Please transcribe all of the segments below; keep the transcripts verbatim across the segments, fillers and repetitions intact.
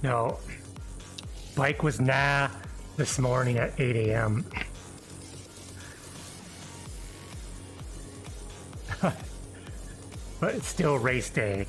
No. Bike was nah this morning at eight A M But it's still race day.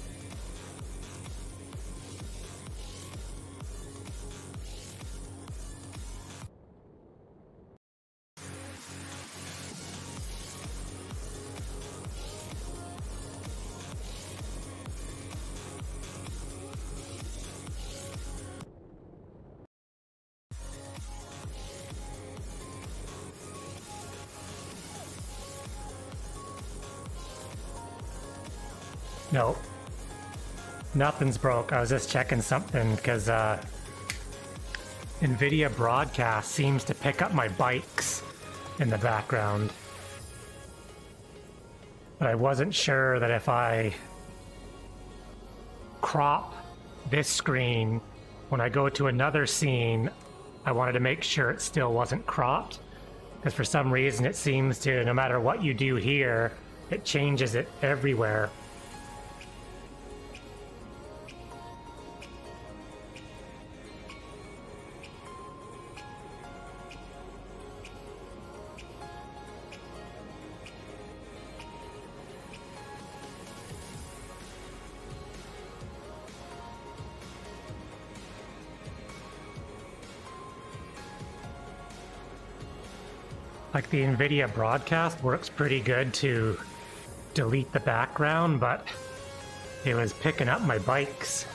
No, nothing's broke. I was just checking something because uh, NVIDIA broadcast seems to pick up my bikes in the background. But I wasn't sure that if I crop this screen when I go to another scene, I wanted to make sure it still wasn't cropped. Because for some reason it seems to, no matter what you do here, it changes it everywhere. Like the NVIDIA broadcast works pretty good to delete the background, but it was picking up my bikes.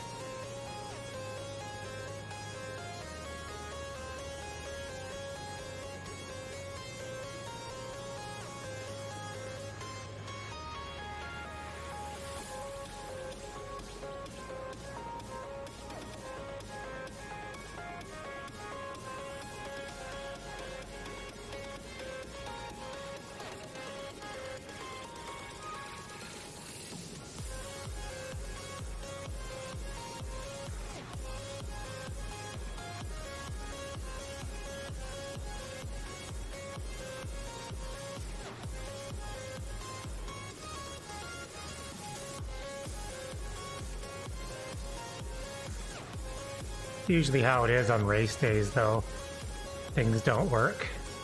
Usually how it is on race days, though. Things don't work.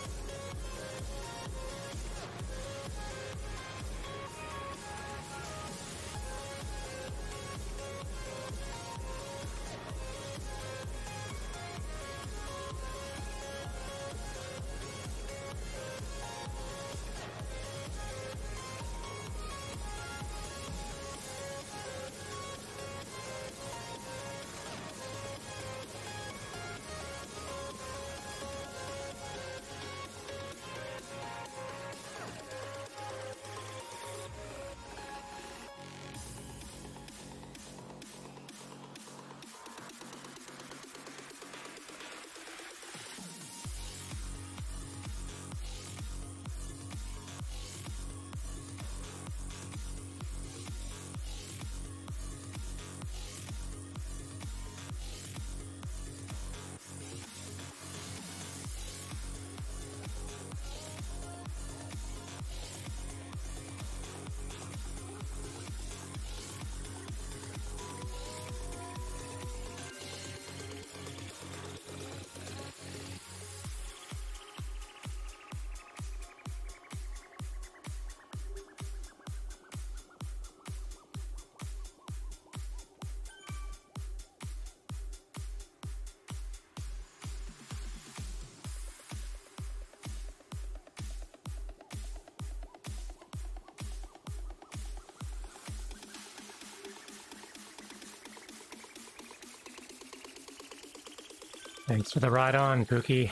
Thanks for the ride on, Pookie.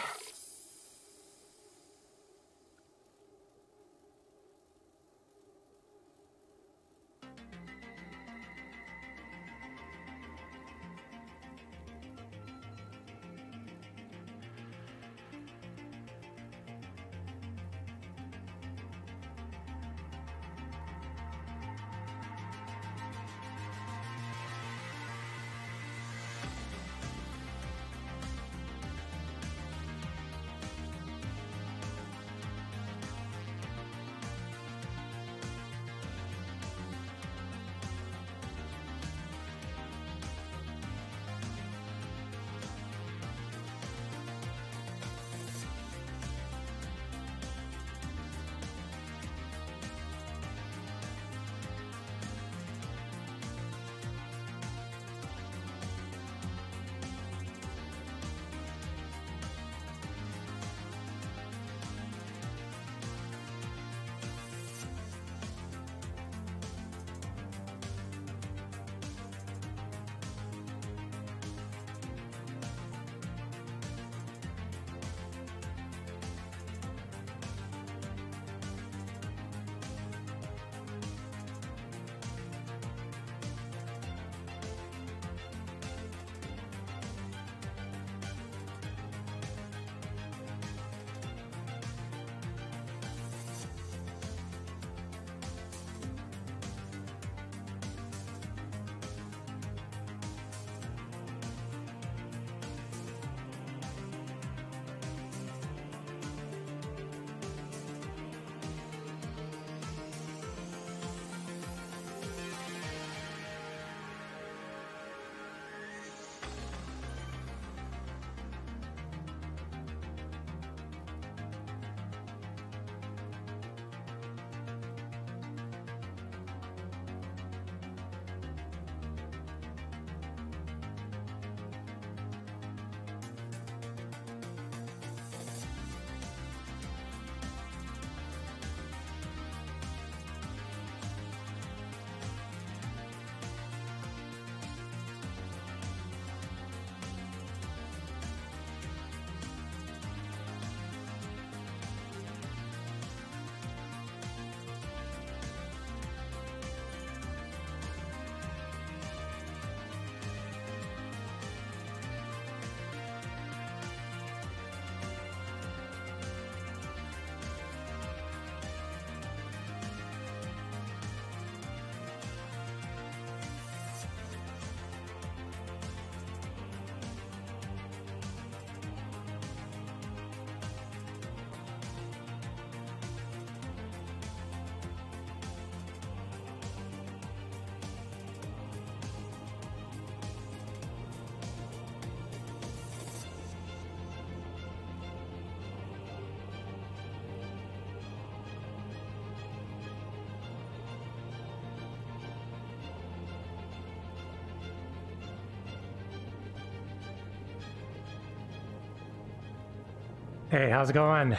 Hey, how's it going?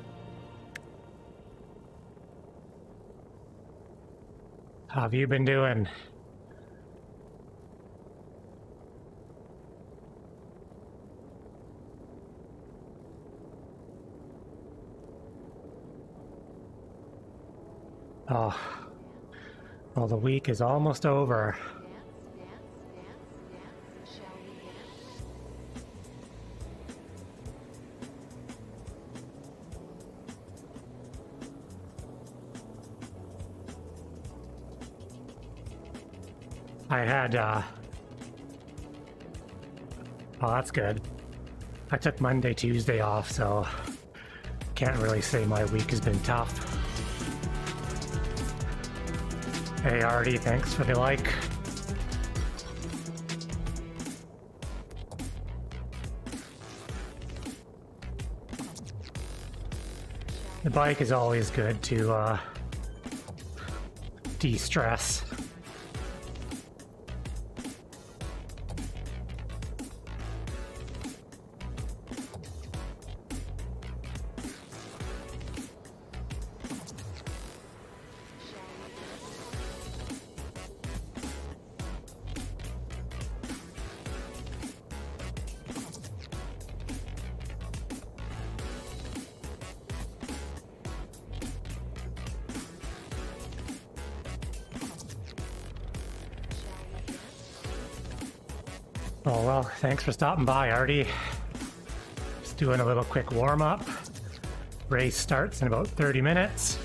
How have you been doing? Oh, well, the week is almost over. I had, uh... oh, that's good. I took Monday, Tuesday off, so can't really say my week has been tough. Hey, Artie, thanks for the like. The bike is always good to, uh, de-stress. Oh, well, thanks for stopping by, Artie. Just doing a little quick warm-up. Race starts in about thirty minutes.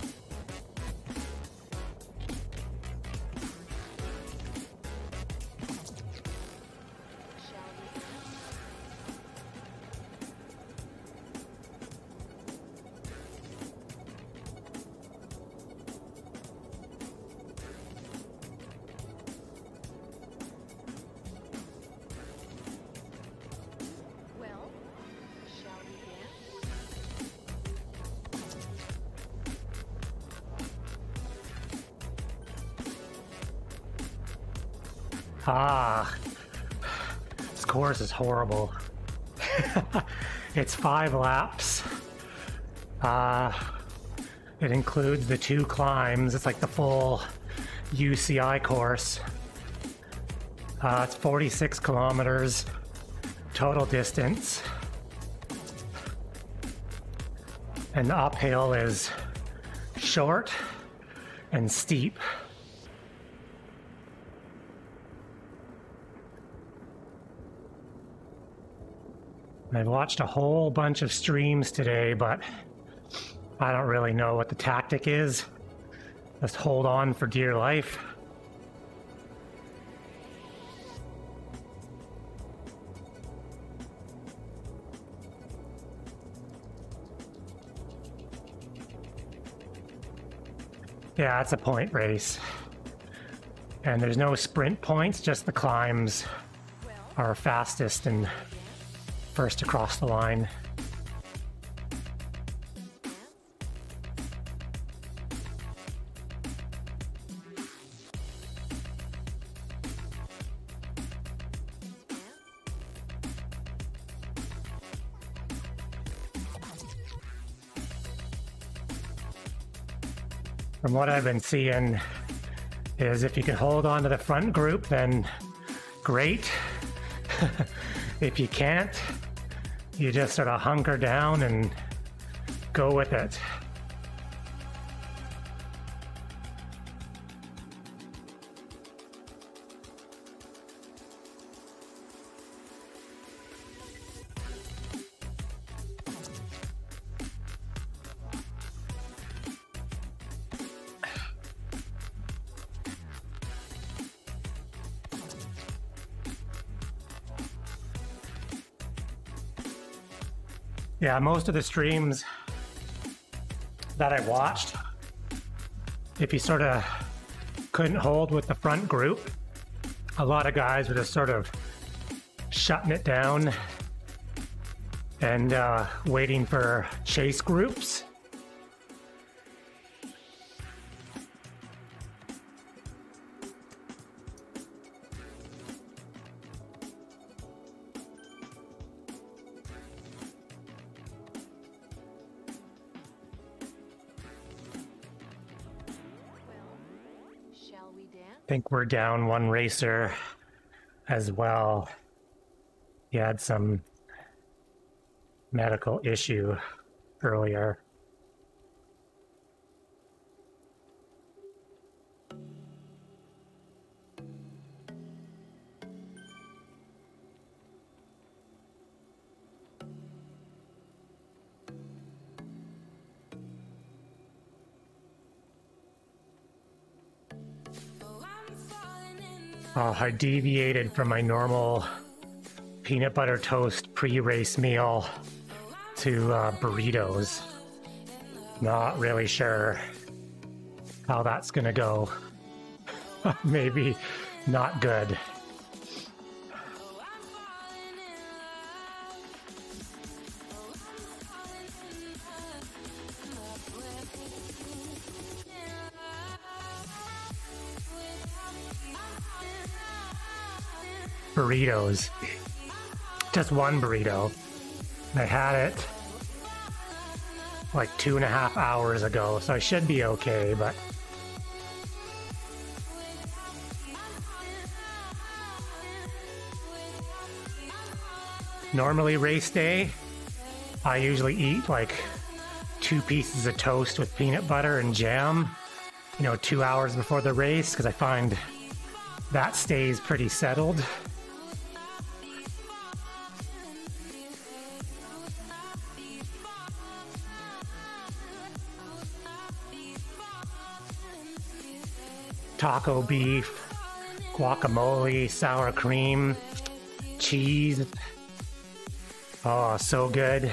Ah, this course is horrible. It's five laps. Uh, it includes the two climbs. It's like the full U C I course. Uh, it's forty-six kilometers total distance. And the uphill is short and steep. I've watched a whole bunch of streams today, but I don't really know what the tactic is. Just hold on for dear life. Yeah, it's a point race. And there's no sprint points, just the climbs are fastest and first across the line. From what I've been seeing is if you can hold on to the front group, then great. If you can't, you just sort of hunker down and go with it. Yeah, most of the streams that I watched, if you sort of couldn't hold with the front group, a lot of guys were just sort of shutting it down and uh, waiting for chase groups. think we're down one racer as well. He had some medical issue earlier. Oh, I deviated from my normal peanut butter toast pre-race meal to uh, burritos. Not really sure how that's gonna go. Maybe not good. Burritos. Just one burrito. I had it like two and a half hours ago, so I should be okay, but normally race day, I usually eat like two pieces of toast with peanut butter and jam, you know, two hours before the race, because I find that stays pretty settled. Taco beef, guacamole, sour cream, cheese. Oh, so good.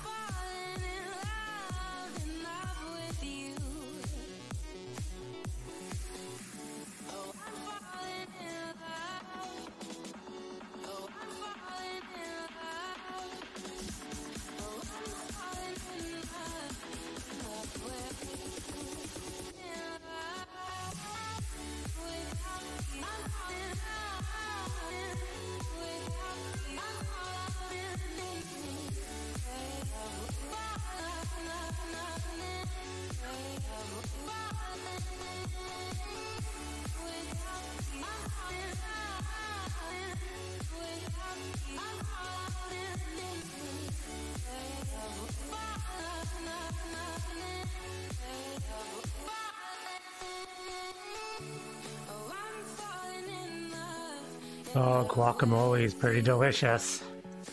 Oh, guacamole is pretty delicious.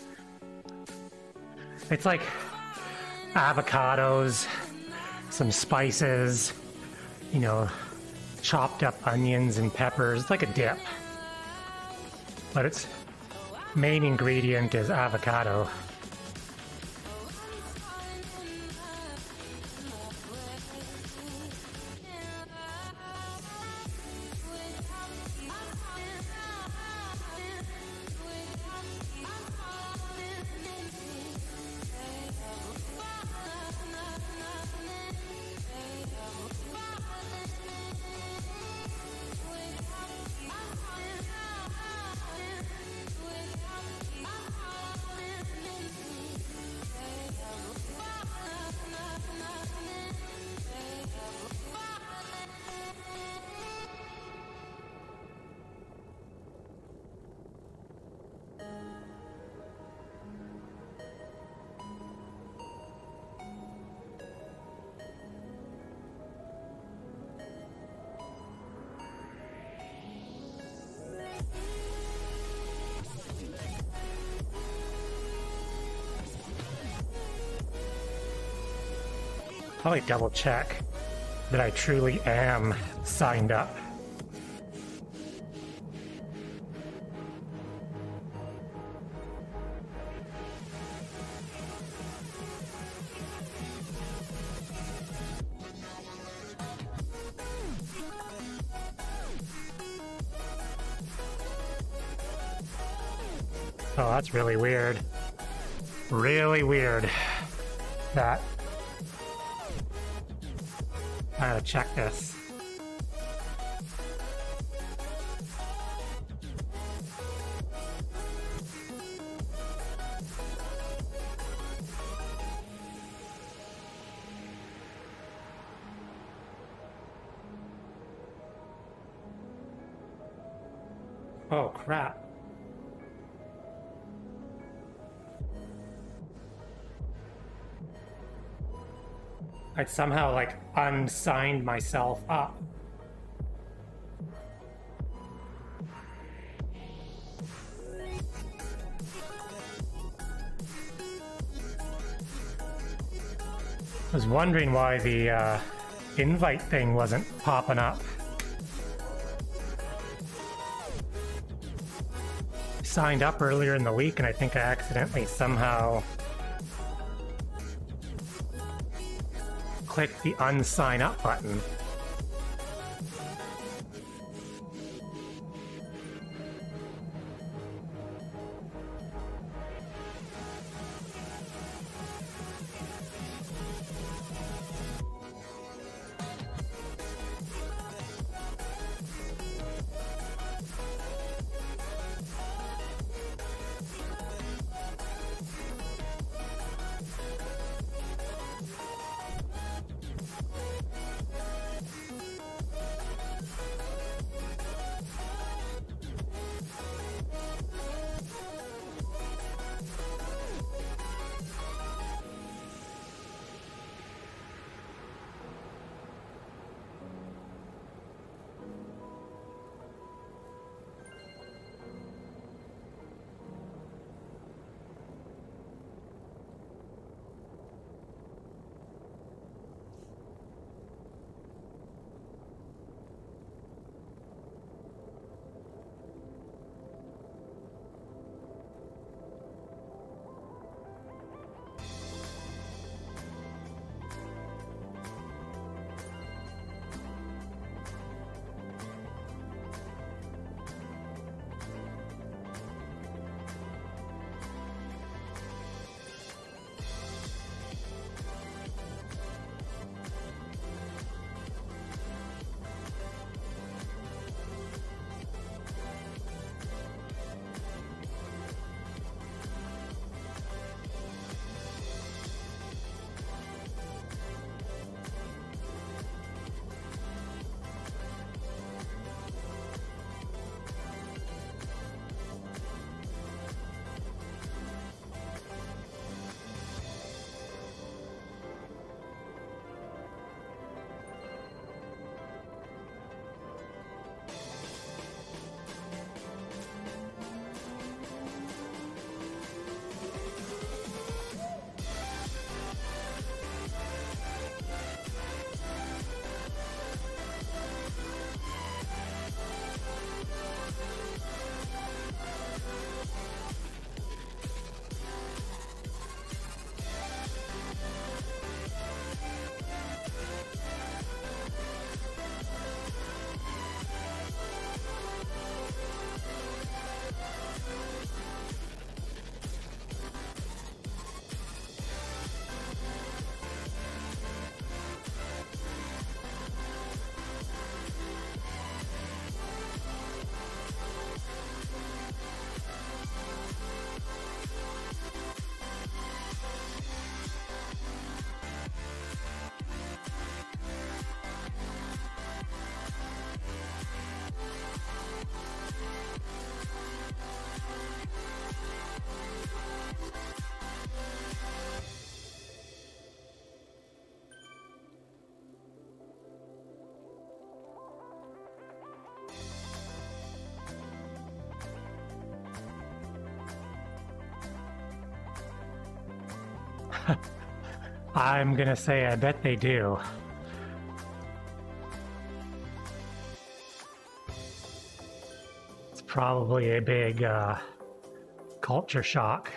It's like avocados, some spices, you know, chopped up onions and peppers. It's like a dip. But its main ingredient is avocado. Probably double check that I truly am signed up. Oh, that's really weird. Really weird. That. I gotta check this. Oh, crap. I'd somehow, like, unsigned myself up. I was wondering why the uh, invite thing wasn't popping up. Signed up earlier in the week, and I think I accidentally somehow clicked the unsign up button. I'm gonna say I bet they do. It's probably a big uh, culture shock.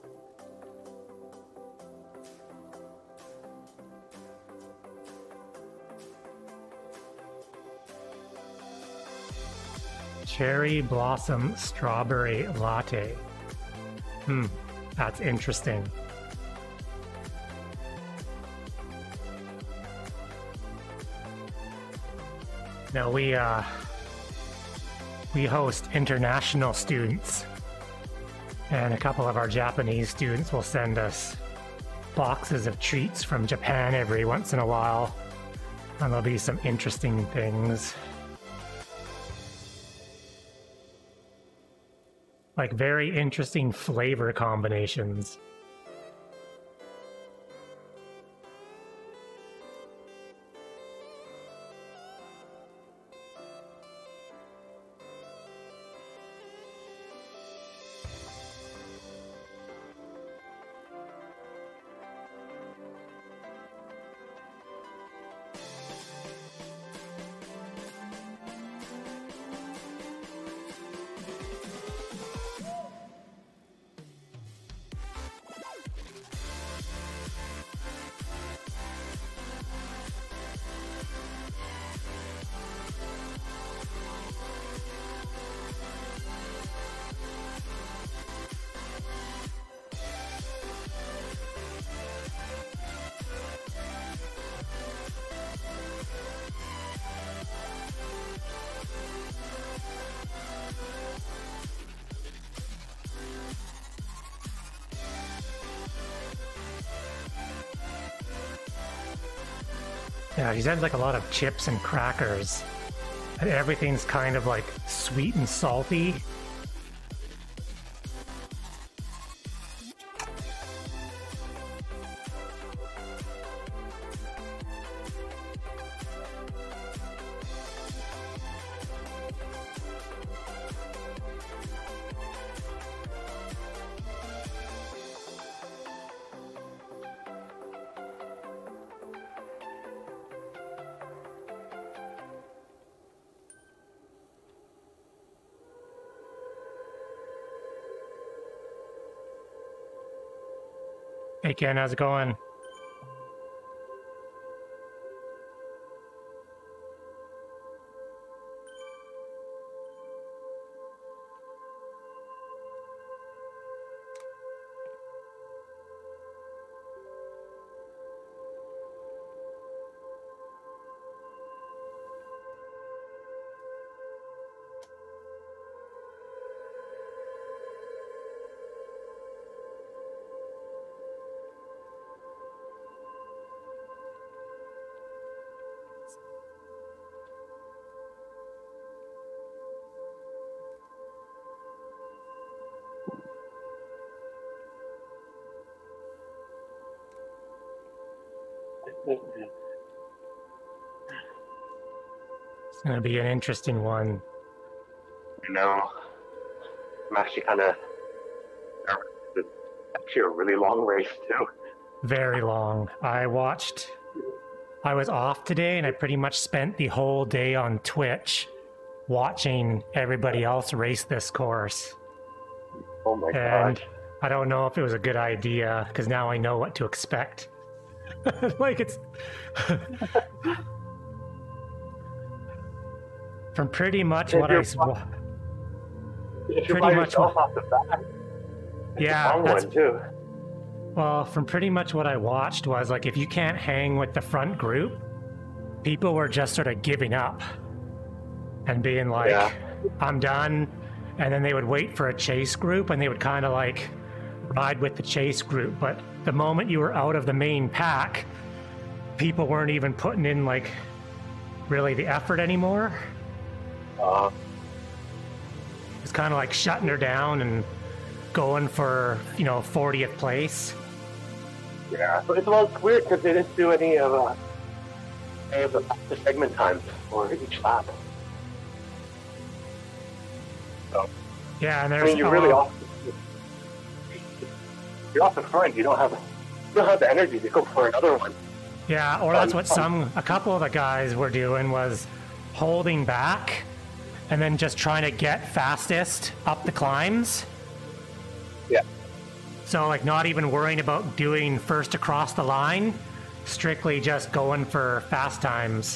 Cherry blossom strawberry latte. Hmm, that's interesting. No, we uh, we host international students, and a couple of our Japanese students will send us boxes of treats from Japan every once in a while, and there'll be some interesting things. Like very interesting flavor combinations. Yeah, he sends like a lot of chips and crackers. And everything's kind of like sweet and salty. Hey Ken, how's it going? It's gonna be an interesting one. You know, I'm actually kind of actually a really long race too. Very long. I watched, I was off today and I pretty much spent the whole day on Twitch watching everybody else race this course. Oh my and god. I don't know if it was a good idea because now I know what to expect. Like it's from pretty much If what I you're s- by- If you're pretty by much yourself what- off the back, it's Yeah, a long that's- one too. well, from pretty much what I watched was like if you can't hang with the front group, people were just sort of giving up and being like, Yeah. I'm done. And then they would wait for a chase group and they would kind of like ride with the chase group. But the moment you were out of the main pack, people weren't even putting in like really the effort anymore. Uh, It's kind of like shutting her down and going for, you know, fortieth place. yeah. So it's, well, it's weird because they didn't do any of uh, any of the, the segment times for each lap. So Yeah, and I there's mean, you're really oh, off. You're off the front. You don't have you don't have the energy to go for another one. yeah, or that's what some a couple of the guys were doing was holding back and then just trying to get fastest up the climbs. Yeah. So like not even worrying about doing first across the line, strictly just going for fast times.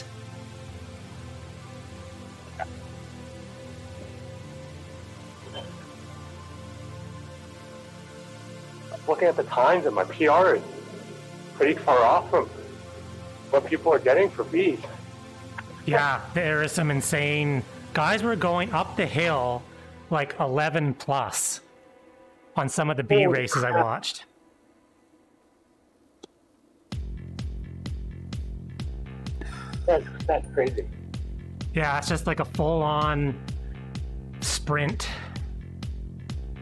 Looking at the times, and my P R is pretty far off from what people are getting for Bs. Yeah, there is some insane guys were going up the hill like eleven plus on some of the B Holy races I crap. watched. That's, that's crazy. Yeah, it's just like a full on sprint.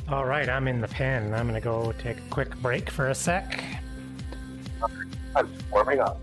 All right, I'm in the pen. I'm gonna go take a quick break for a sec. I'm warming up.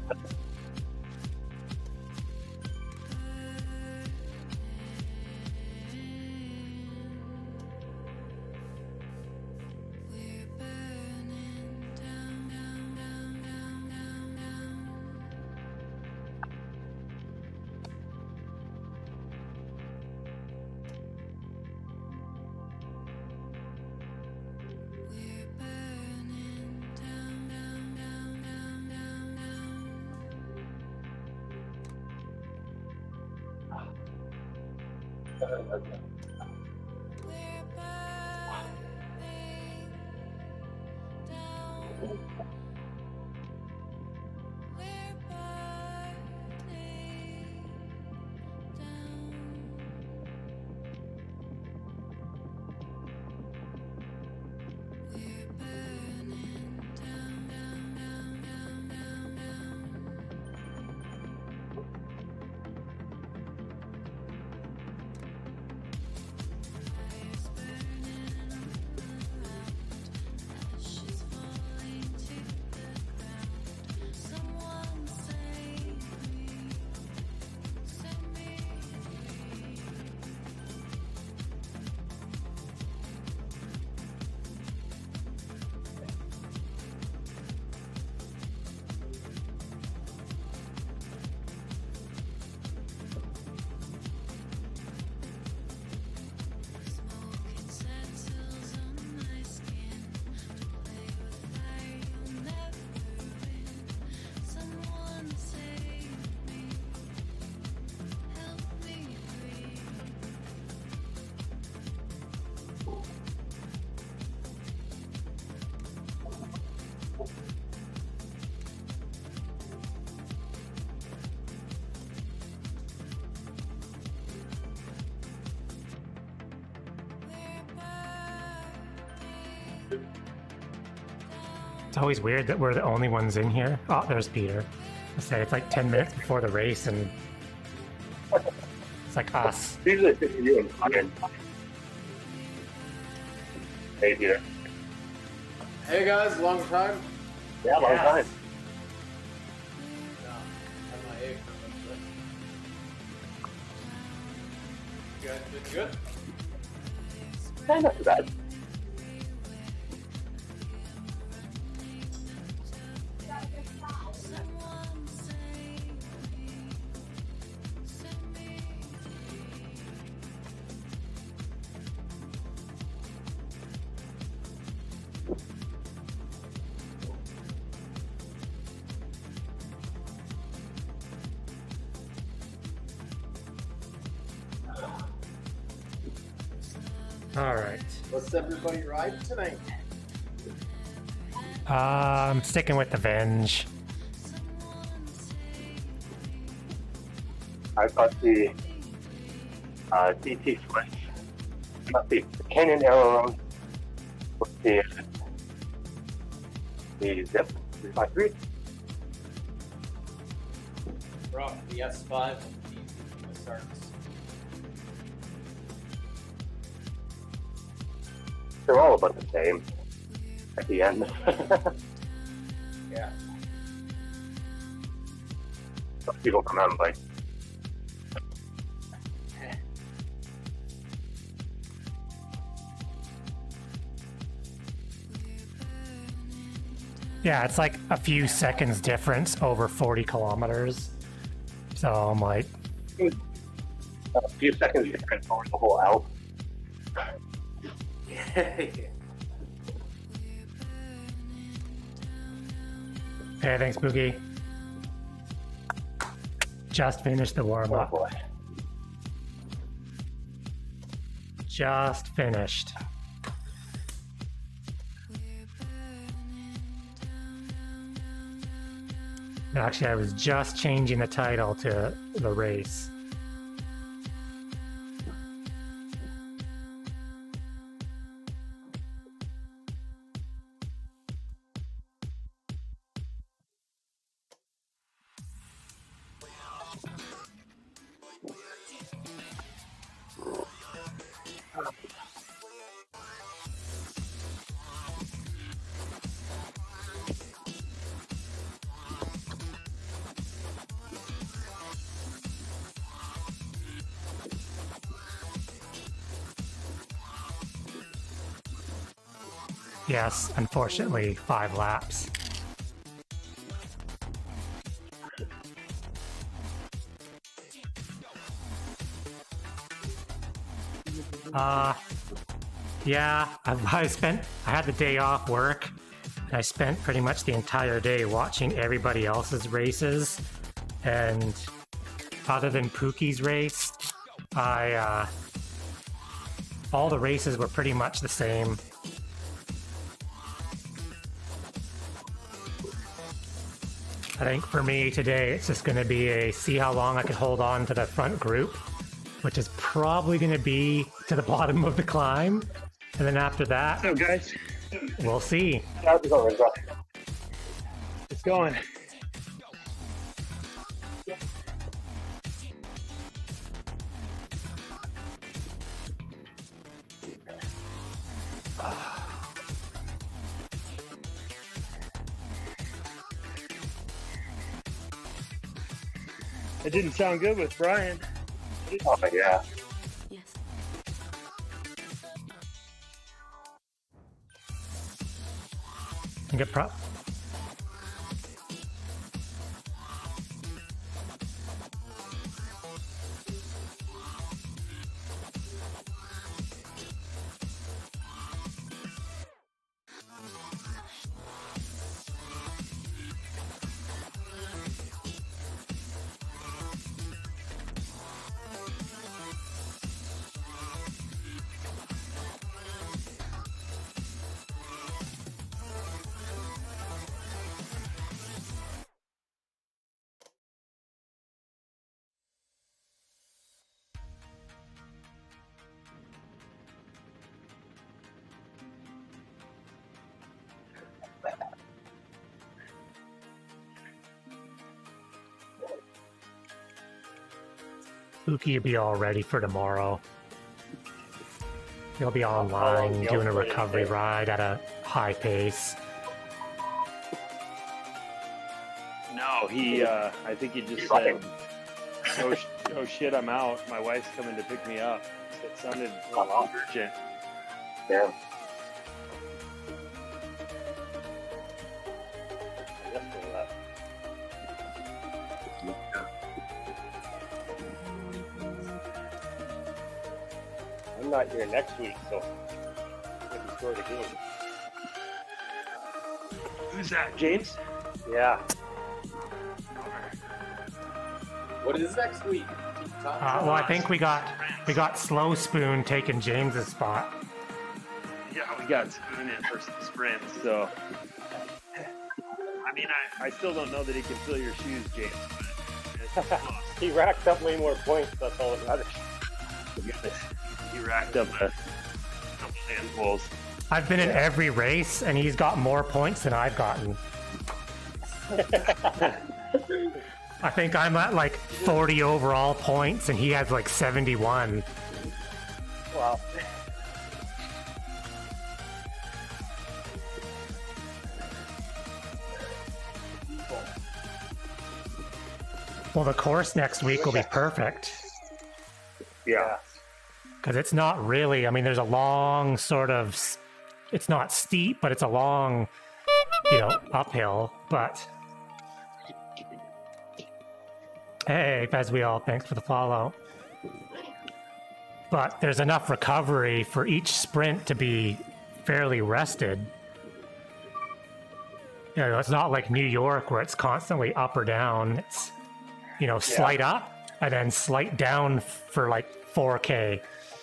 It's always weird that we're the only ones in here. Oh, there's Peter. I say it's like ten minutes before the race, and it's like us. Usually it's just you and Ryan. Hey, Peter. Hey guys, long time. Yeah, long Yeah. time. Yeah, I'm my egg. You guys been good? Yeah, not too bad. All right. What's everybody riding tonight? Uh, I'm sticking with the Venge. I've got the uh, D T Swiss. Got the Canyon Aileron with the, the Zip three five three. Rock the S five and easy from the starts. They're all about the same at the end. Yeah. Some people come out and like, Yeah, it's like a few seconds difference over forty kilometers. So I'm like, a few seconds difference over the whole Alp. Yeah. hey, thanks, Boogie. Just finished the warm Oh up. boy. Just finished. Actually, I was just changing the title to the race. Yes, unfortunately, five laps. Uh, yeah, I, I spent, I had the day off work, and I spent pretty much the entire day watching everybody else's races, and other than Pookie's race, I, uh, all the races were pretty much the same. I think for me today, it's just going to be a see how long I can hold on to the front group, which is probably going to be to the bottom of the climb. And then after that, so guys, we'll see. How's it going, bro? it's going. It didn't sound good with Brian. Oh, yeah. Yes. I think it pro- Pookie will be all ready for tomorrow. He'll be online long doing a he'll recovery stay? ride at a high pace. No, he. Uh, I think he just said, "Oh, sh- oh shit, I'm out. My wife's coming to pick me up." It sounded Uh-huh. urgent. Yeah. I'm not here next week, so looking forward to the game. Who's that, James? Yeah. What is next week? Uh, well, I think we got we got Slow Spoon taking James's spot. Yeah, we got Spoon in for some sprints, so. I mean, I, I still don't know that he can fill your shoes, James. But it's close. He racked up way more points, that's all that matters. He racked up a couple handfuls. I've been in every race, and he's got more points than I've gotten. I think I'm at like forty overall points, and he has like seventy-one. Wow. Well, the course next week will be perfect. Yeah. Because it's not really, I mean, there's a long sort of, s- it's not steep, but it's a long, you know, uphill. But hey, as we all, thanks for the follow. But there's enough recovery for each sprint to be fairly rested. You know, it's not like New York where it's constantly up or down. It's, you know, slight up and then slight down for like four K.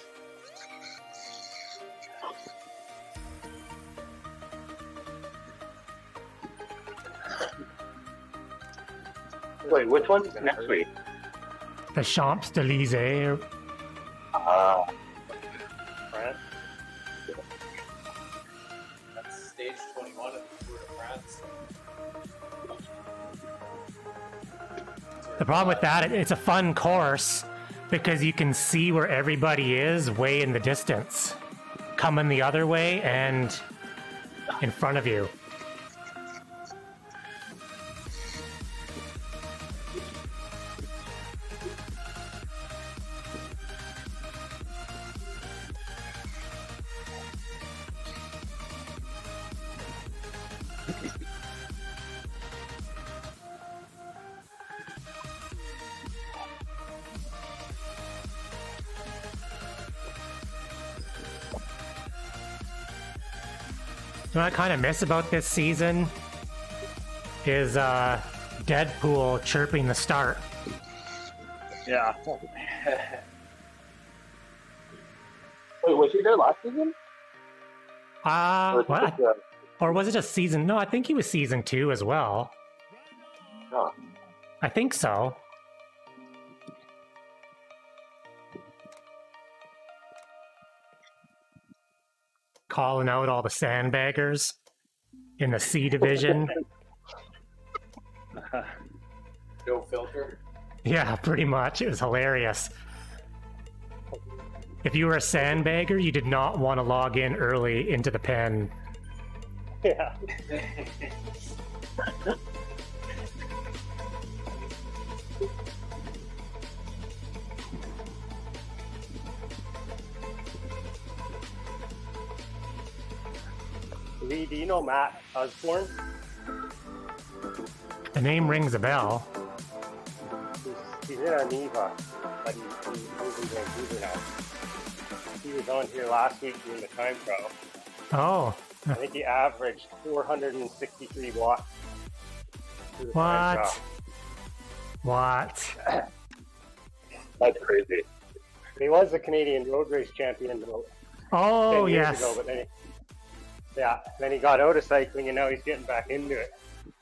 Wait, which one's next week? The Champs-Élysées. Uh, France? That's stage twenty-one of the Tour de France. The problem with that, it- it's a fun course because you can see where everybody is way in the distance, coming the other way and in front of you. What I kind of miss about this season is uh, Deadpool chirping the start. Yeah. Wait, was he there last season? Uh, Or is it what? just, uh, Or was it just season? No, I think he was season two as well. no. I think so. Calling out all the sandbaggers in the C division. No filter. Yeah, pretty much. It was hilarious. If you were a sandbagger, you did not want to log in early into the pen. Yeah. Lee, do you know Matt Osborne? The name rings a bell. He's, he's in Aniva, but he, he lives in Vancouver now. He was on here last week doing the time trial. Oh, I think he averaged four hundred sixty-three watts. through the time what? trial. What? That's crazy. He was the Canadian road race champion about Oh, ten years yes. ago, but then he, yeah, then he got out of cycling and now he's getting back into it.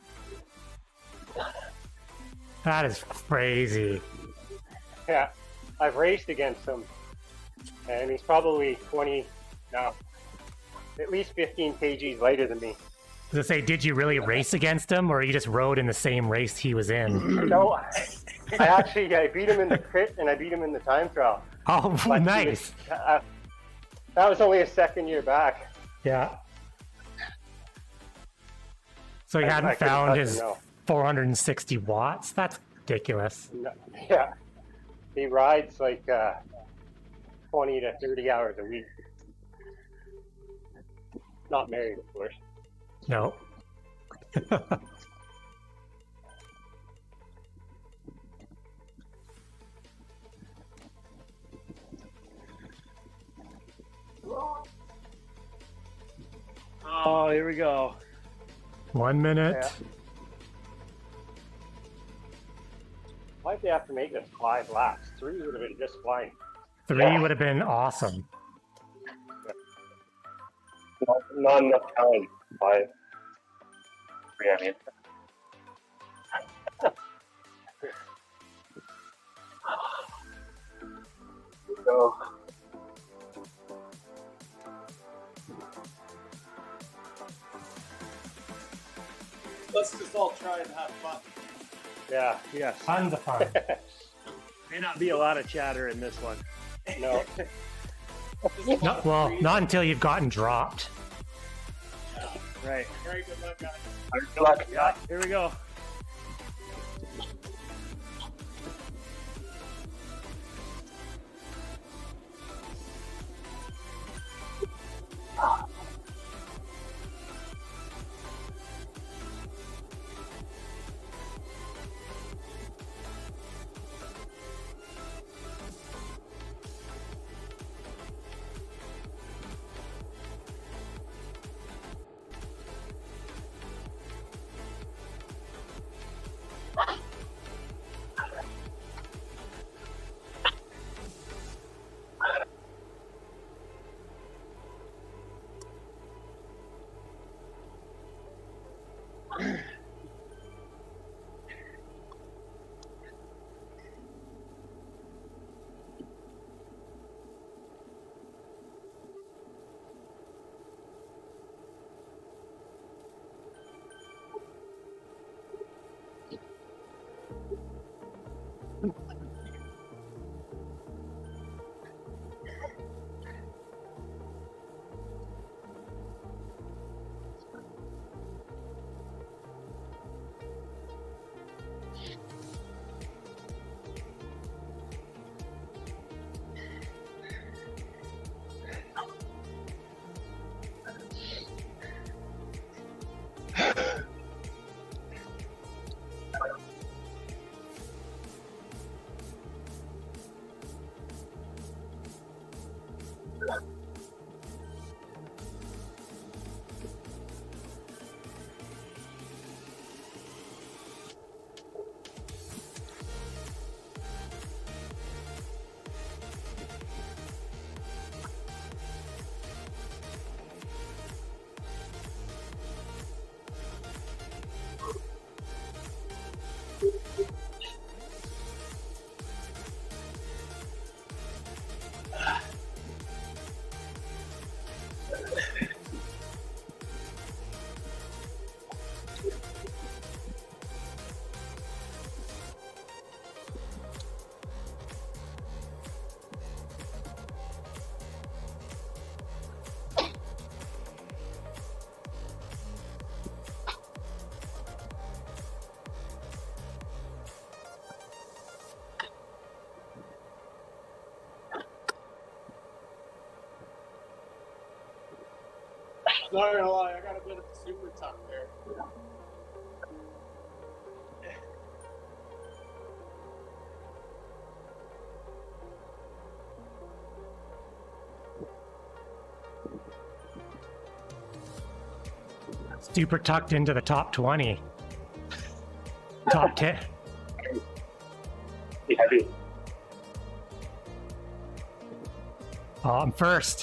That is crazy. Yeah, I've raced against him, and he's probably twenty now, at least fifteen kgs lighter than me. I was gonna say, did you really race against him, or you just rode in the same race he was in? No, I actually I beat him in the crit and I beat him in the time trial. Oh, But he nice. was- uh, that was only a second year back. Yeah. So he I- hadn't I couldn't found touch him, his no. four hundred sixty watts? That's ridiculous. No, yeah, he rides like uh, twenty to thirty hours a week. Not married, of course. No. Oh, here we go. One minute. Yeah. Why'd they have to make this five laps? Three would have been just fine. Three Yeah. would have been awesome. Not, not enough time. Five. Three, I mean. So, Let's just all try and have fun. yeah, Yes. Tons of fun. May not be a lot of chatter in this one. no. No, well, not until you've gotten dropped. Right. Very good luck, guys. Good luck. Yeah, here we go. Not gonna lie, I got a bit of a super tuck there. Super tucked into the top twenty. Top ten. Heavy. Oh, I'm first.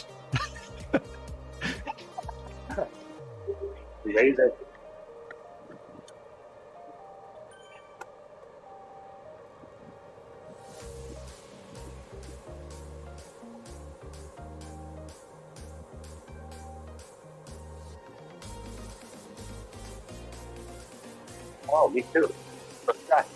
Raise it. Oh, me too. What's that?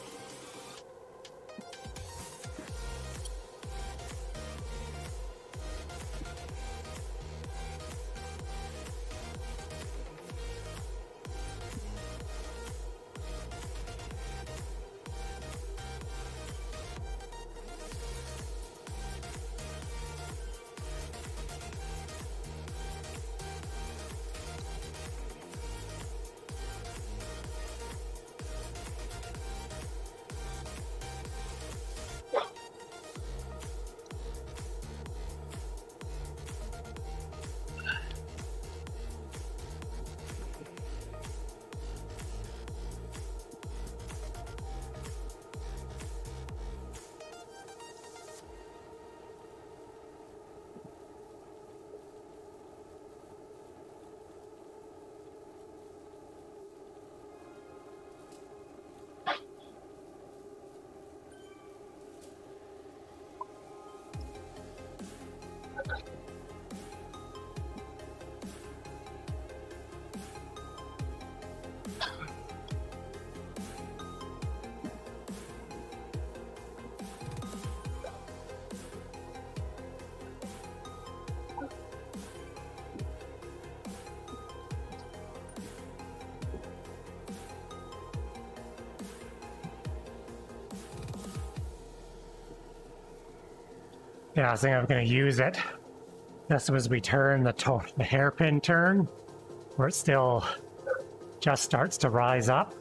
Yeah, I think I'm going to use it. This was we turn the, to the hairpin turn, where it still just starts to rise up.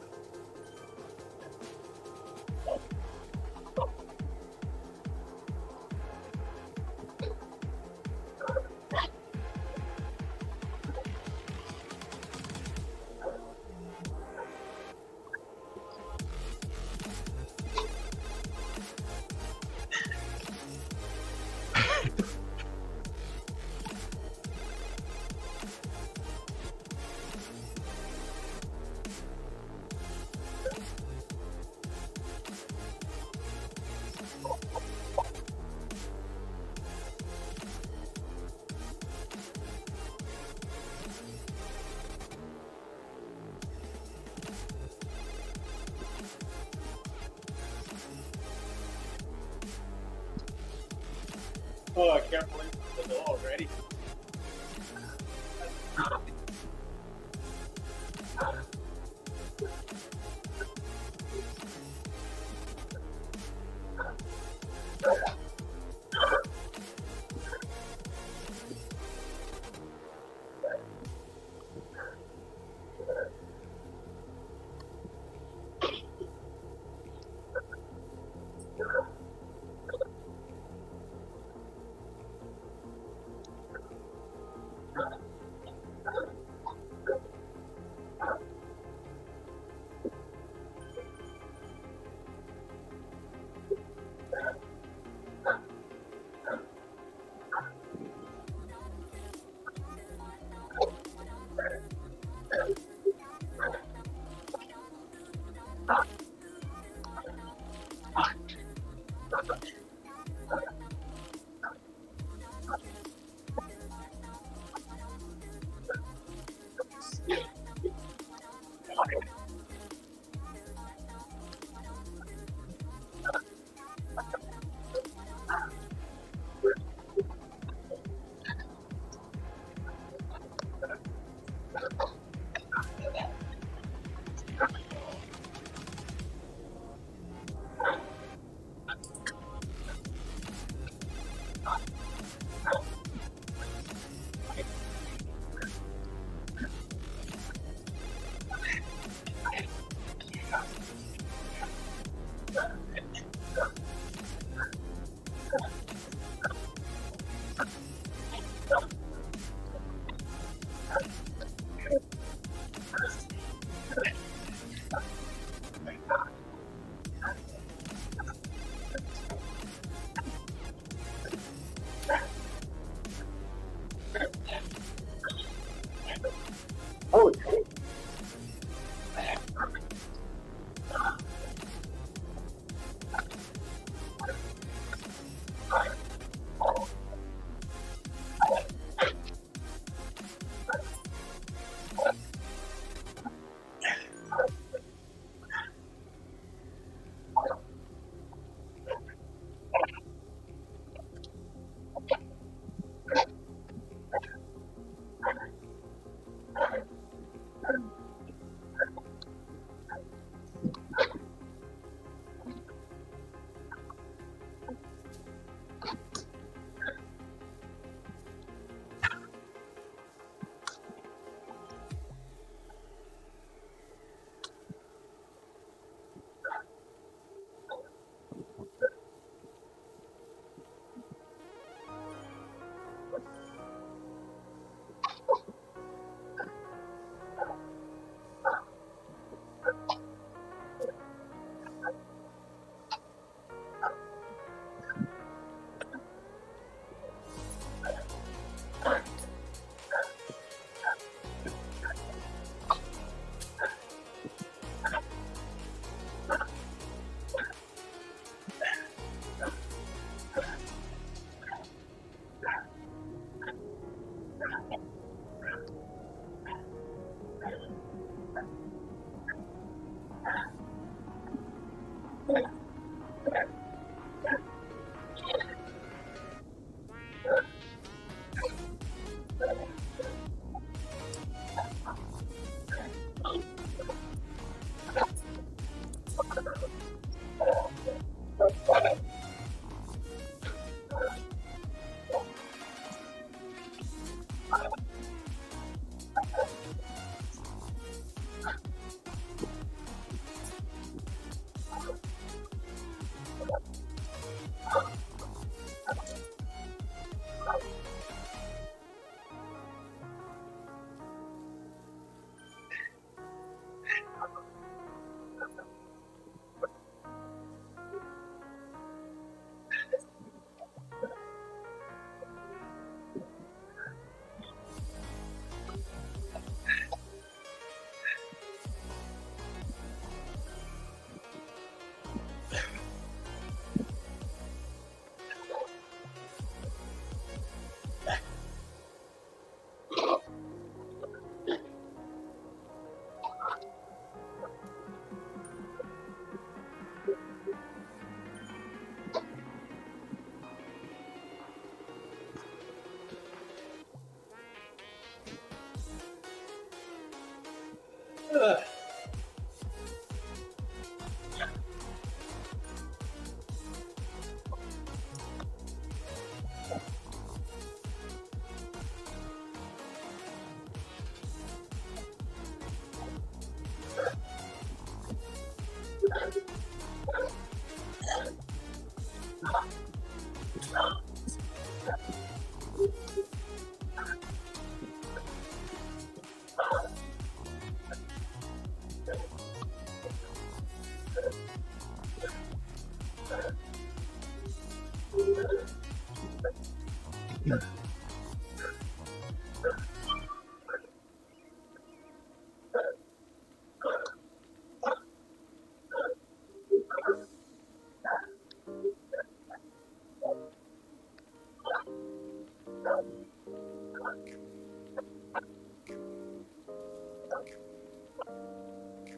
Oh, I can't believe it's the already.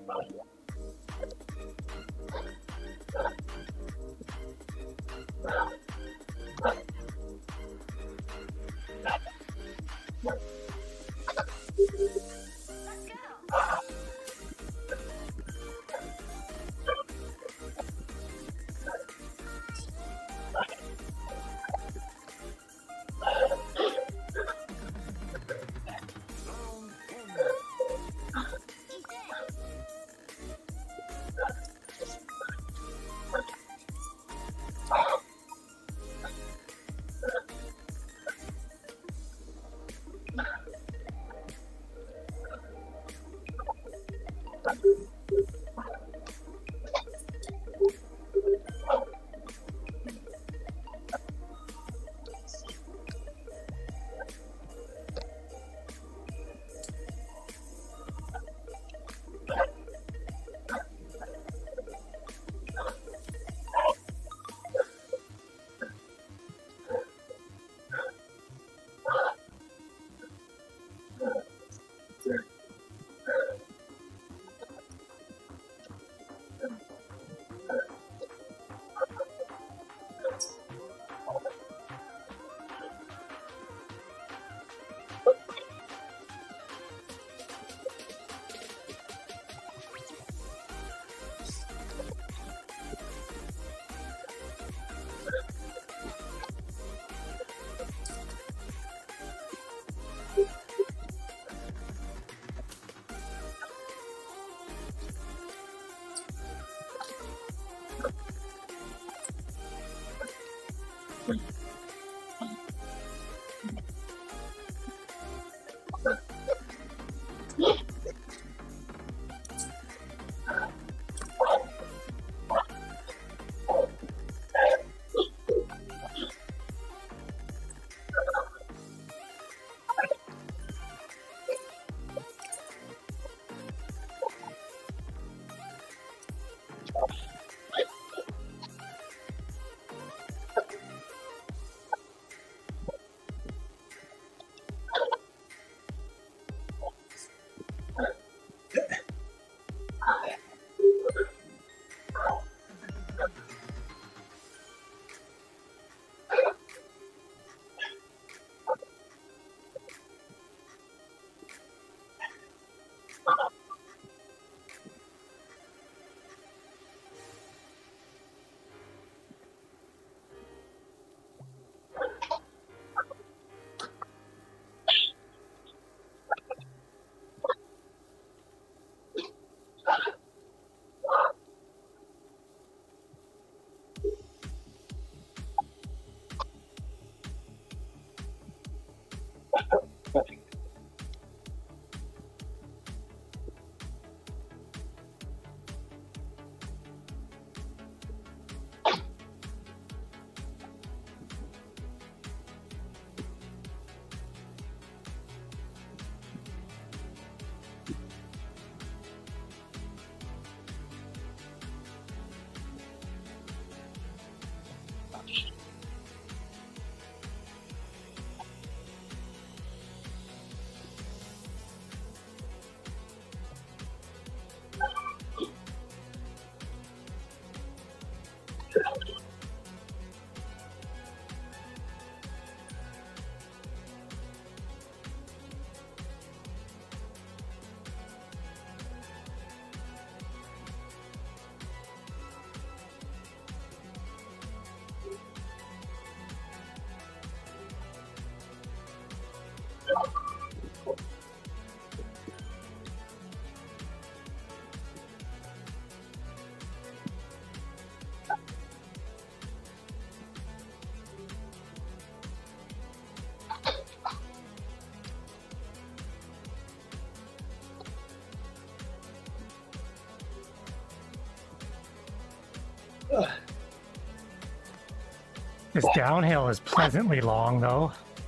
This downhill is pleasantly long, though.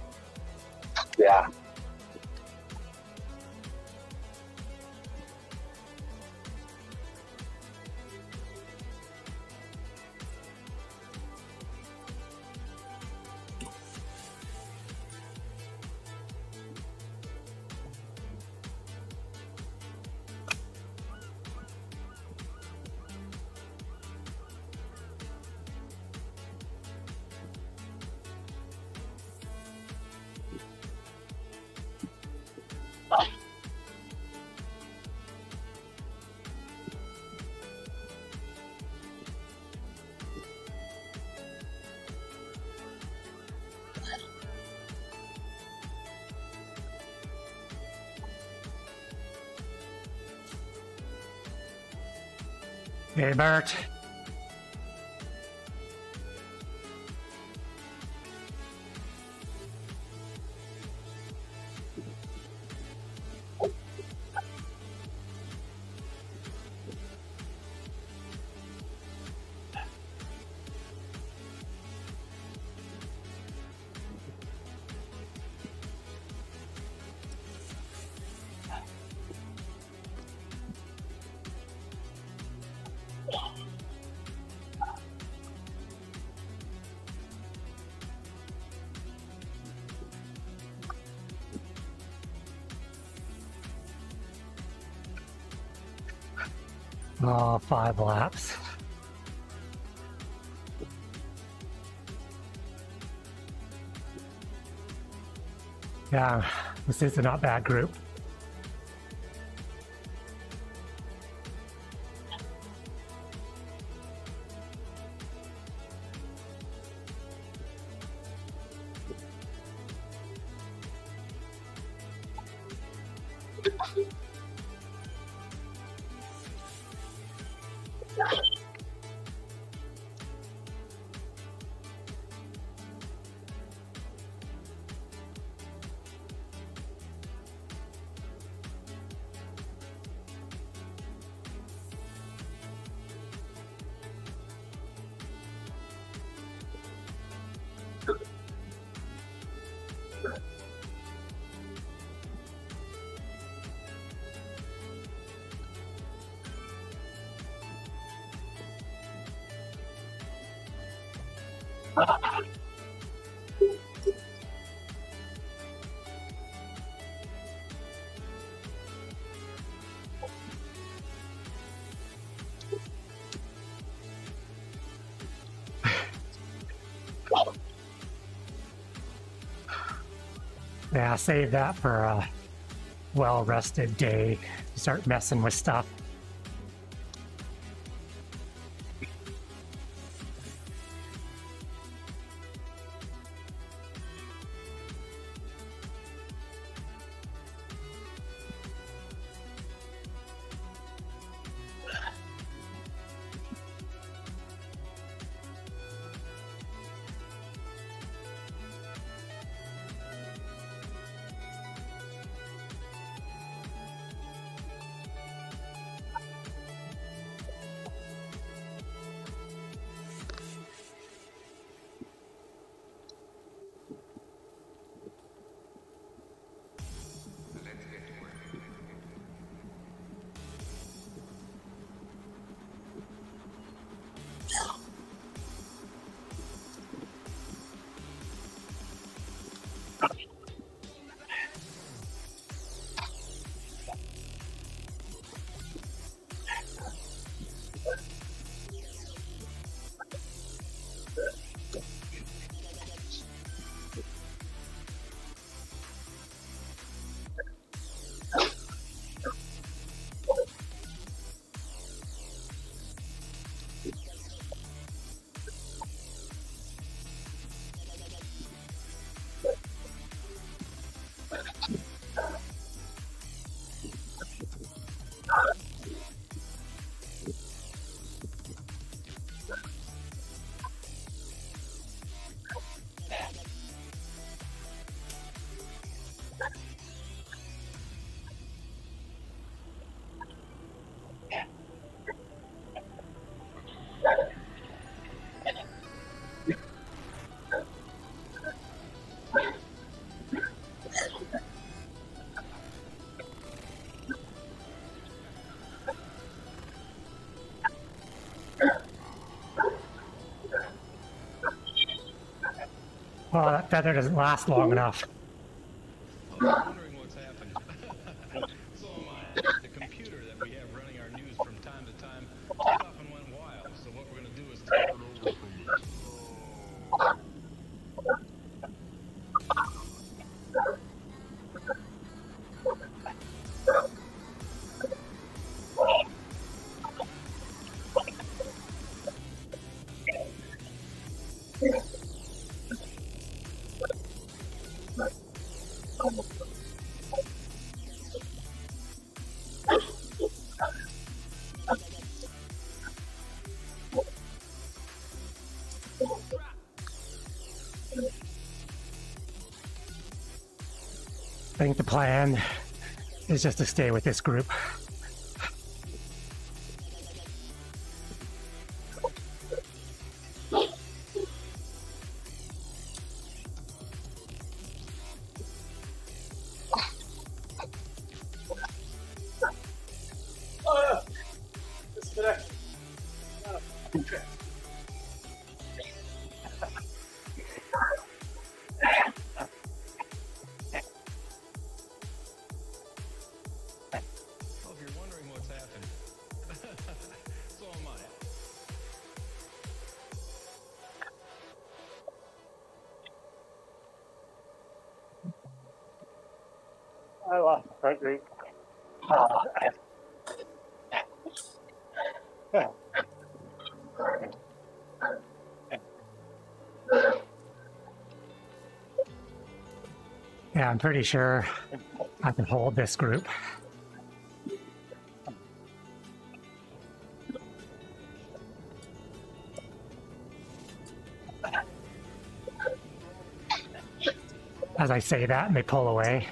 Yeah. Hey, Bert. Oh, five laps. Yeah, this is a not bad group. Yeah, save that for a well-rested day to start messing with stuff. Well, that feather doesn't last long enough. I'm wondering what's happened. So am I. The computer that we have running our news from time to time often went wild. So what we're going to do is take it over from this. Right. plan is just to stay with this group. Oh, no. Disconnect. Oh. So if you're wondering what's happened, so am I. I lost the front group. Yeah, I'm pretty sure I can hold this group. As I say that, and they pull away.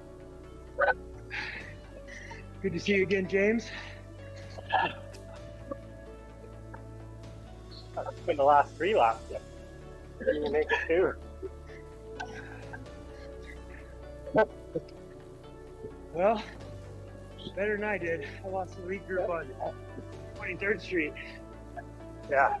Good to see you again, James. in the last three laps yet. Didn't even make it two. Well, better than I did. I lost the lead group on twenty-third Street. Yeah.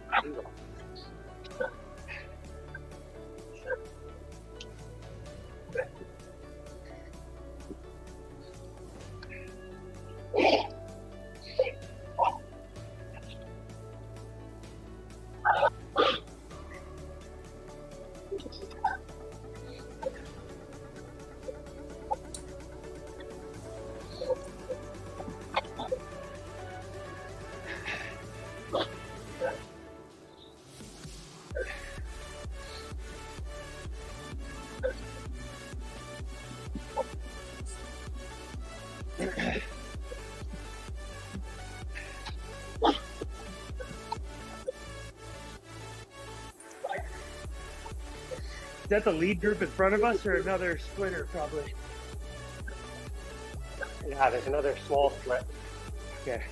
Is that the lead group in front of us or another splinter probably? Yeah, there's another small split. Okay.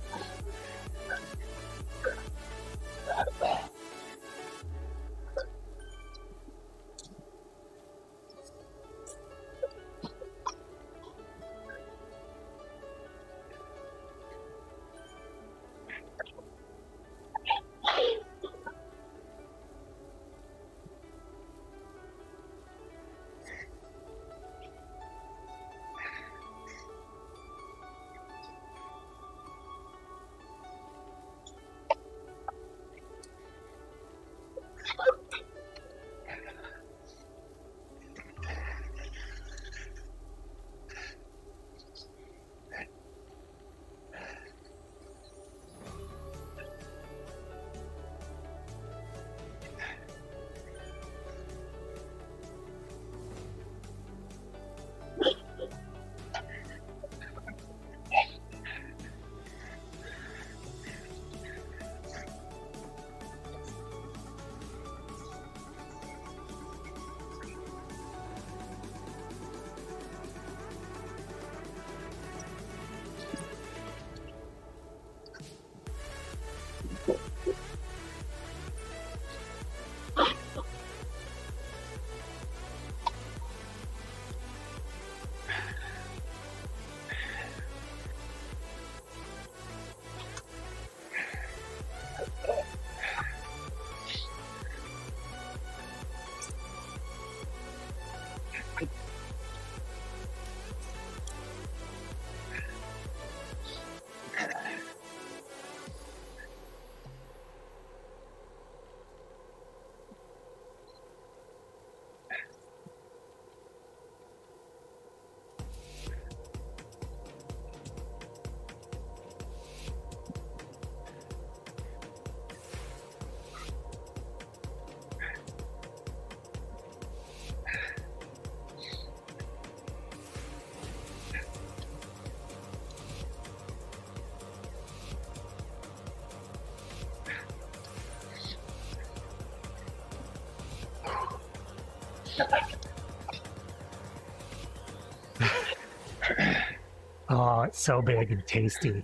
Oh, it's so big and tasty.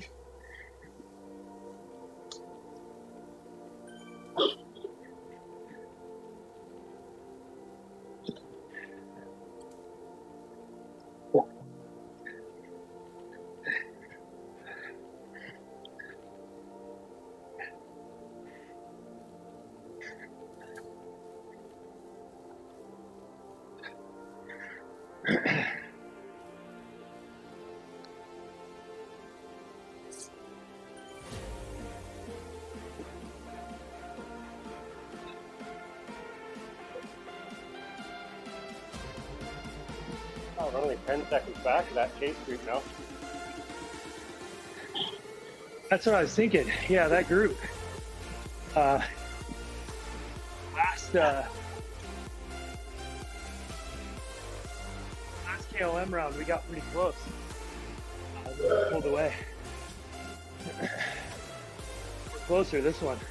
Oh, we're only ten seconds back of that chase group now. That's what I was thinking. Yeah, that group. Uh, last uh, last K O M round, we got pretty close. Uh, we pulled away. We're closer this one.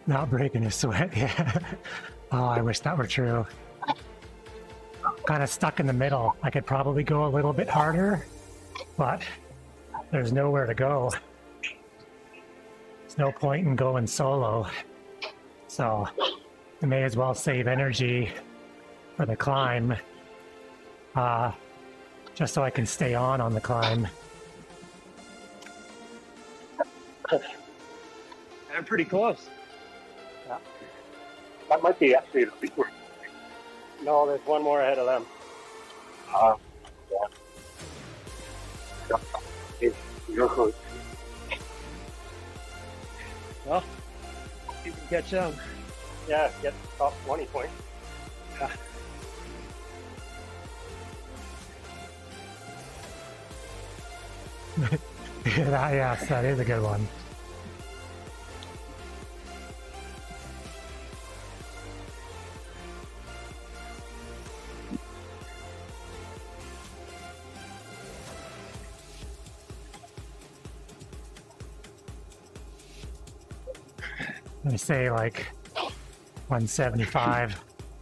Not breaking a sweat, yeah. Oh, I wish that were true. Kind of stuck in the middle. I could probably go a little bit harder, but there's nowhere to go. There's no point in going solo. So I may as well save energy for the climb, uh, just so I can stay on on the climb. I'm pretty close. That might be actually the big one. No, there's one more ahead of them. Uh, yeah. You're good. Well, you can catch them. Yeah, get top twenty points. Yeah. Yeah, yes, that is a good one. Let me say like one seventy-five.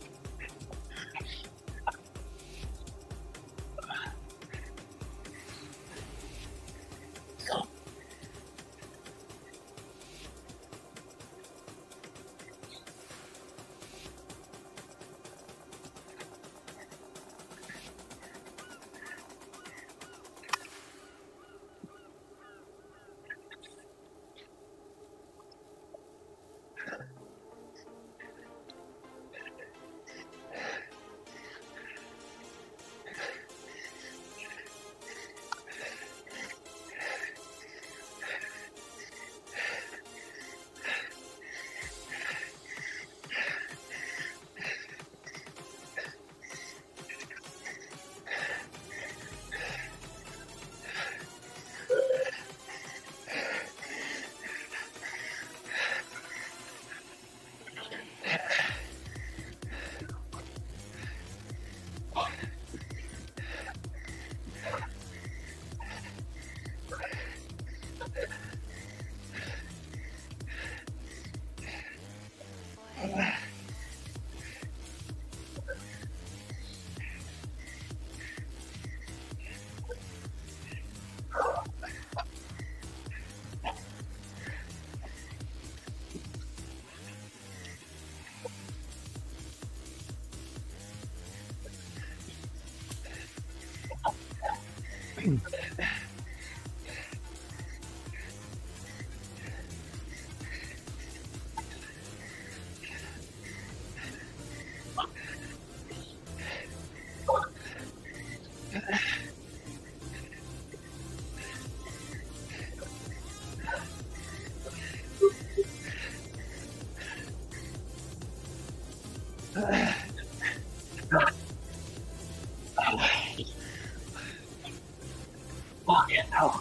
Fucking hell.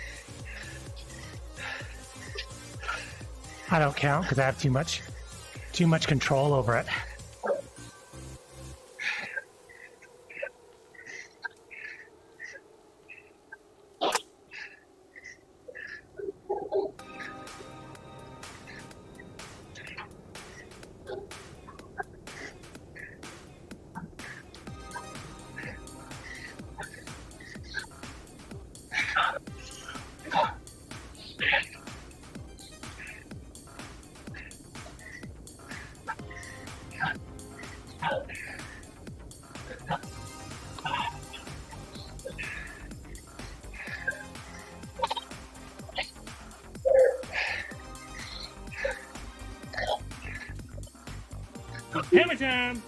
I don't count because I have too much too much control over it. Hammer time!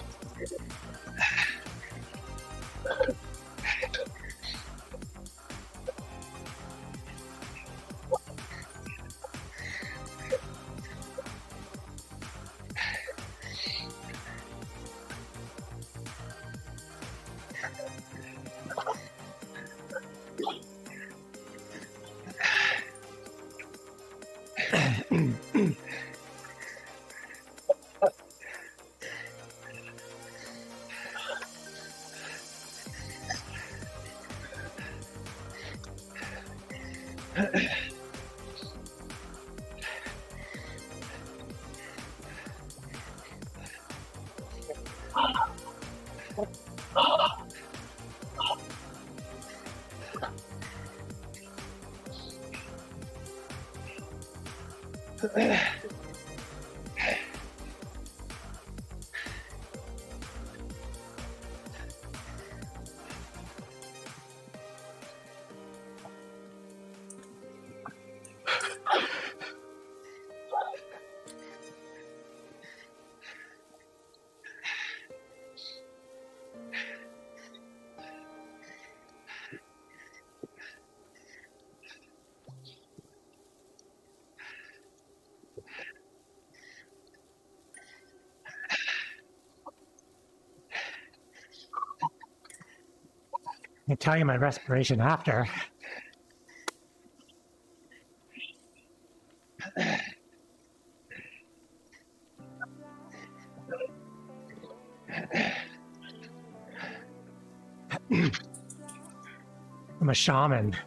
I can tell you my respiration after. I'm a shaman.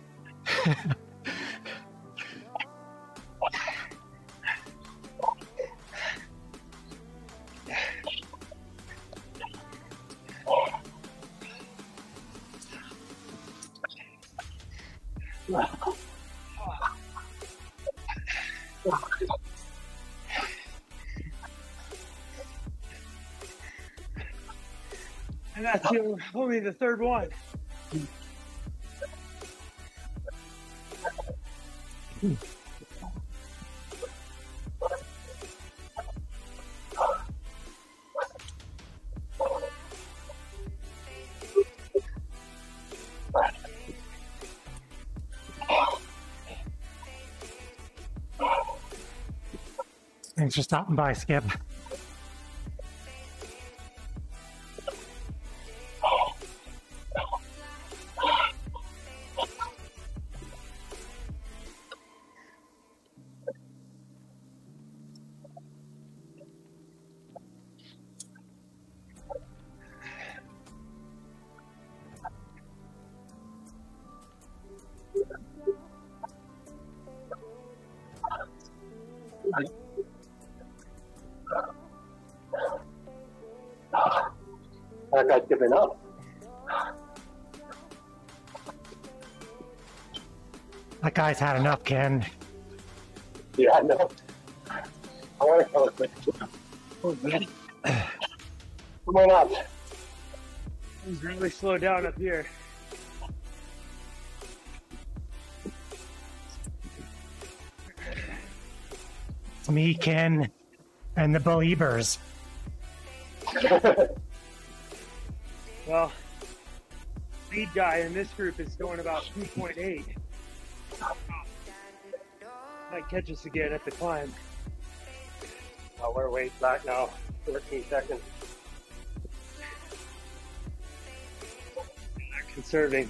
And that's your, only the third one. Thanks for stopping by, Skip. That guy's giving up. That guy's had enough, Ken. Yeah, I know. I want to tell it. Oh, man. Come on up. He's really slowed down up here. It's me, Ken, and the Beliebers. Well, lead guy in this group is going about two point eight. Might catch us again at the climb. Oh, we're way back now. fourteen seconds. Conserving.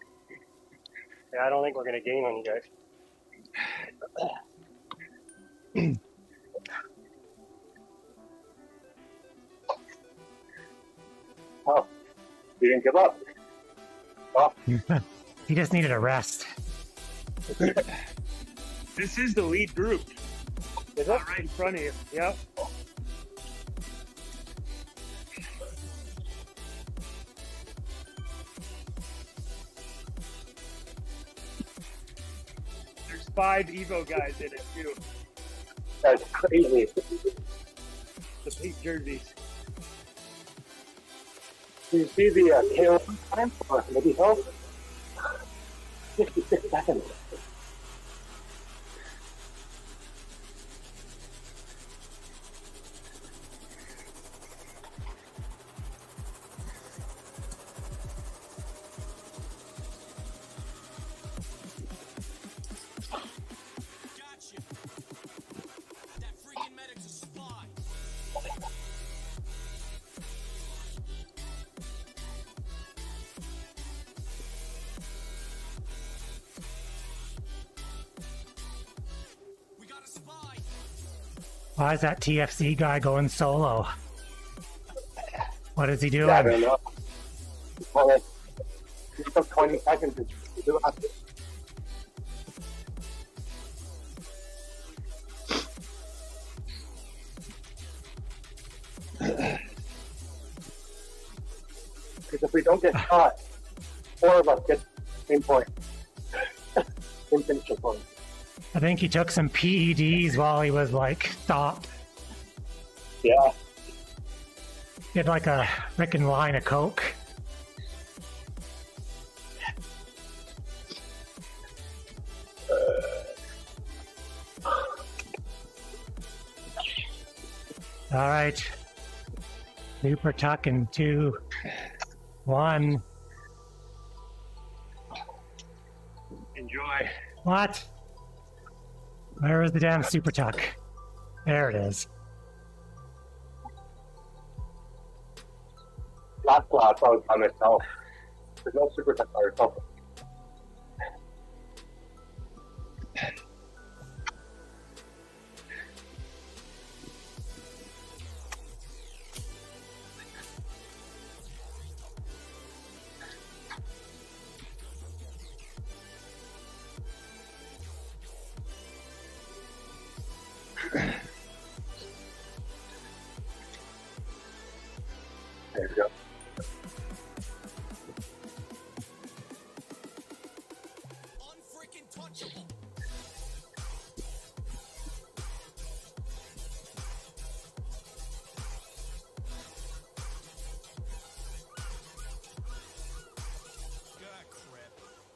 Yeah, I don't think we're going to gain on you guys. Oh, you didn't give up. Oh, He just needed a rest. This is the lead group. Is it? Uh, right in front of you. Yep. There's five Evo guys in it too. that's crazy. The pink jerseys. Do you see the uh, K O time for Libby Hill? fifty-six seconds. Gotcha. That freaking medic's a spy. We got a spy. Why is that T F C guy going solo? What is he doing? Yeah, I don't know. Well, it it took twenty seconds to do it. Because if we don't get caught, four of us get same point. Same finishing point. I think he took some P E Ds while he was like stopped. Yeah. Did like a frickin' line of coke. All right. Super tuck in two, one. Enjoy. What? Where is the damn super tuck? There it is. Last class, I was by myself. There's no super tech by yourself. There you go. Unfreaking touchable. God, crap.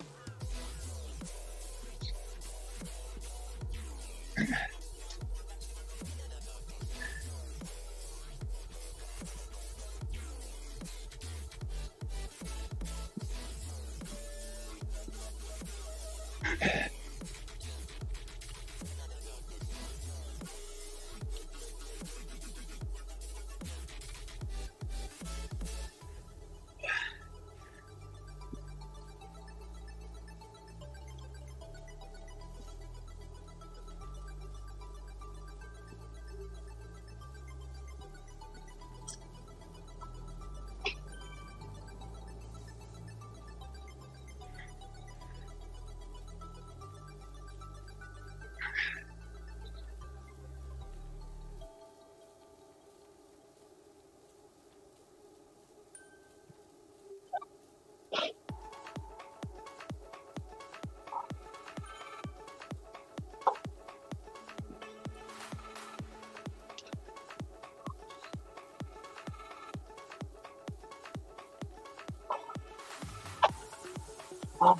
Oh.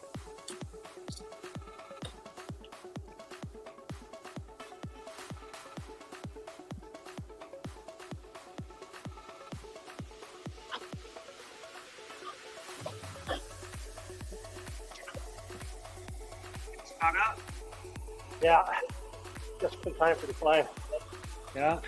Time out. Yeah. Just in time for the climb. Yeah.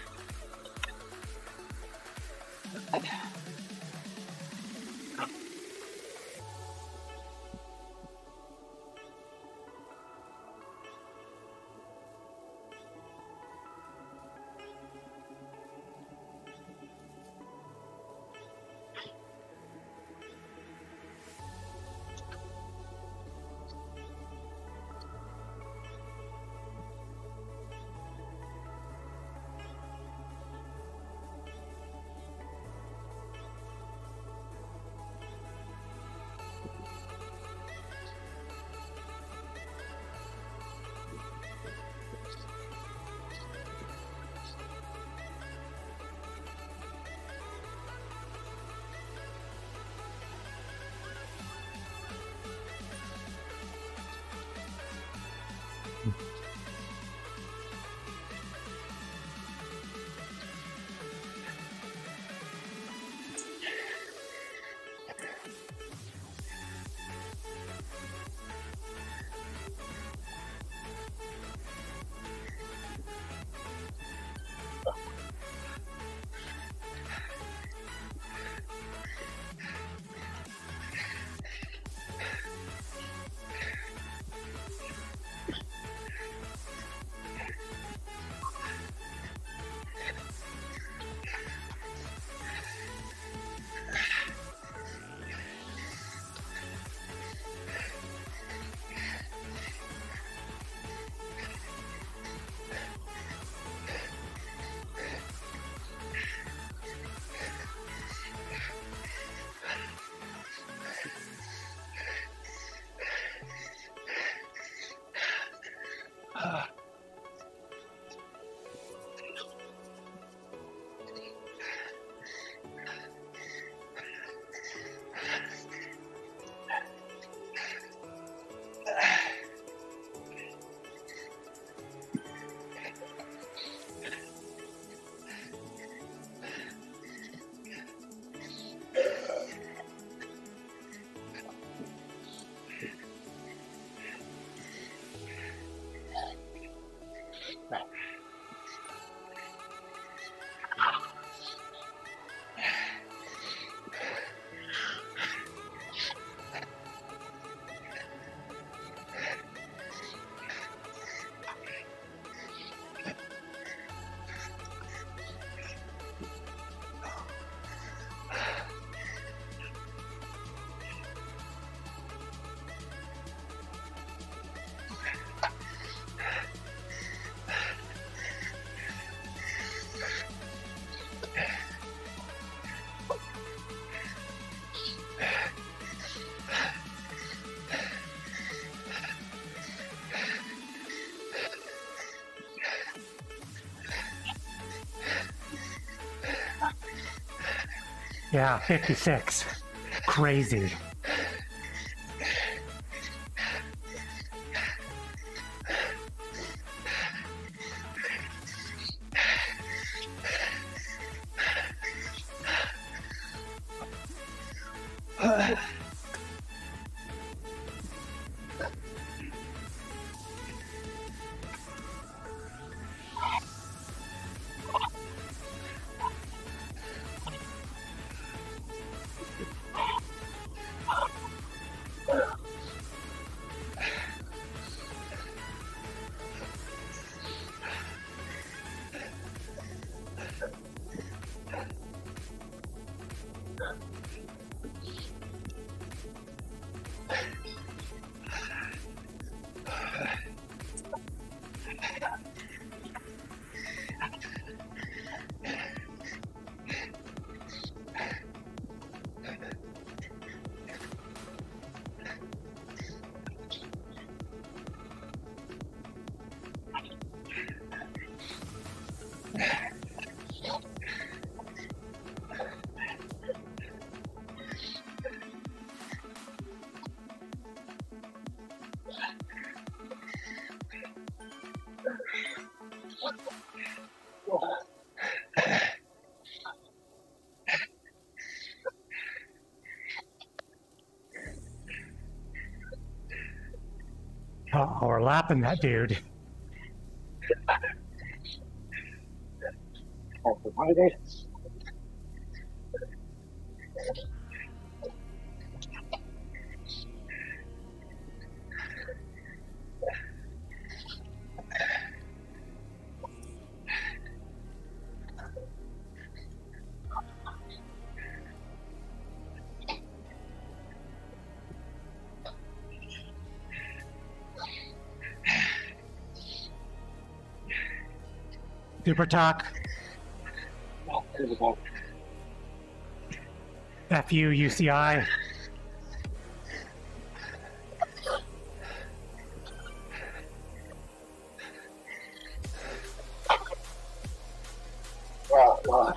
Yeah, fifty-six. Crazy. Oh, we're lapping that dude. Super talk. F U U C I. Wow, wow.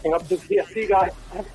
catching up to the T F C guy.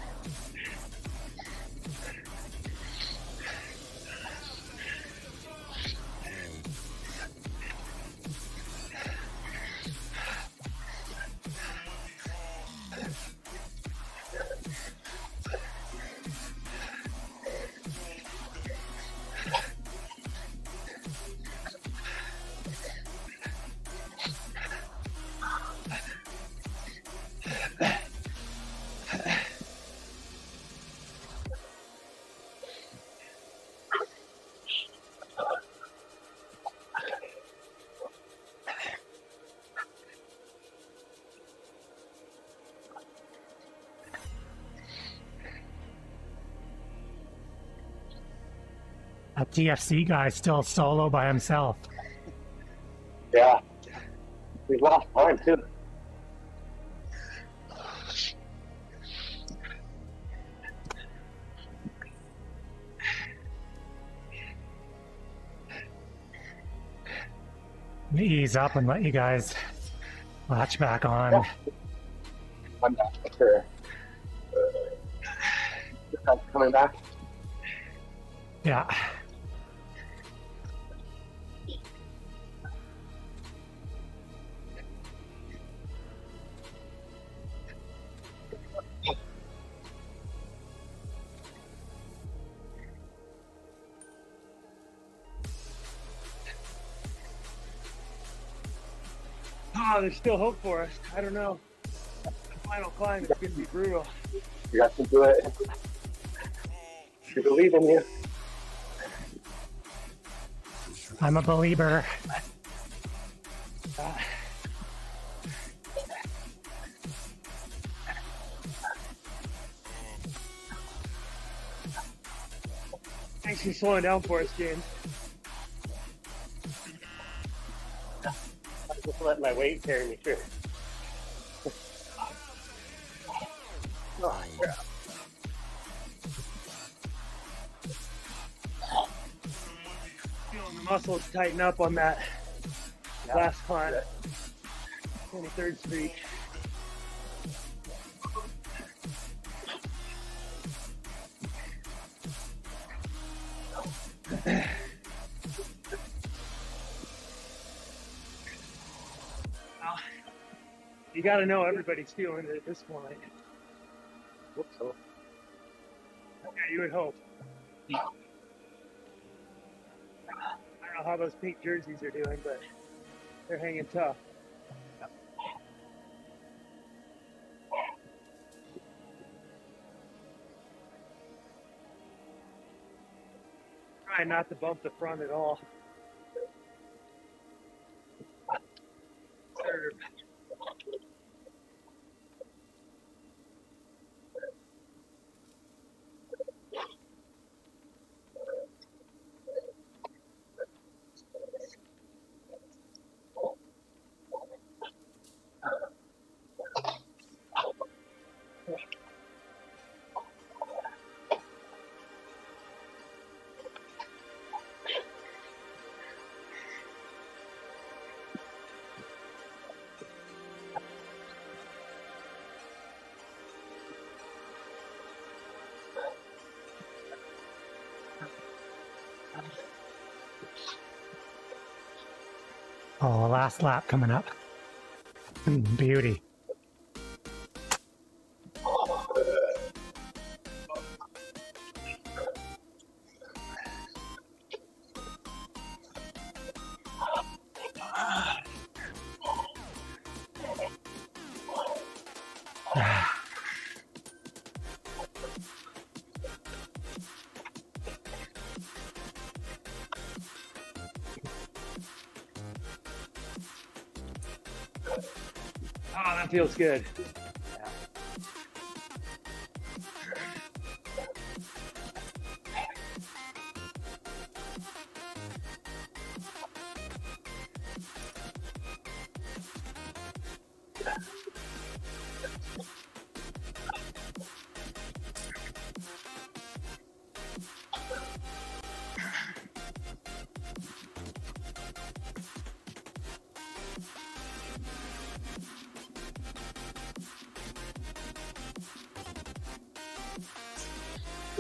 That T F C guy's still solo by himself. Yeah. We lost time too. Let me ease up and let you guys latch back on. Yeah. I'm not sure. This guy's coming back. Yeah. Oh, there's still hope for us. I don't know. The final climb is going to be brutal. You guys can do it. We believe in you. I'm a believer. Uh, thanks for slowing down for us, James. I just let my weight carry me through. Oh, crap. Feeling the muscles tighten up on that Yeah. last climb. twenty-third Street. Well, you got to know everybody's feeling it at this point. Hope so. Yeah, you would hope. I don't know how those pink jerseys are doing, but they're hanging tough. Trying not to bump the front at all. Serve. Oh, last lap coming up. Mm, beauty. Oh, that feels good.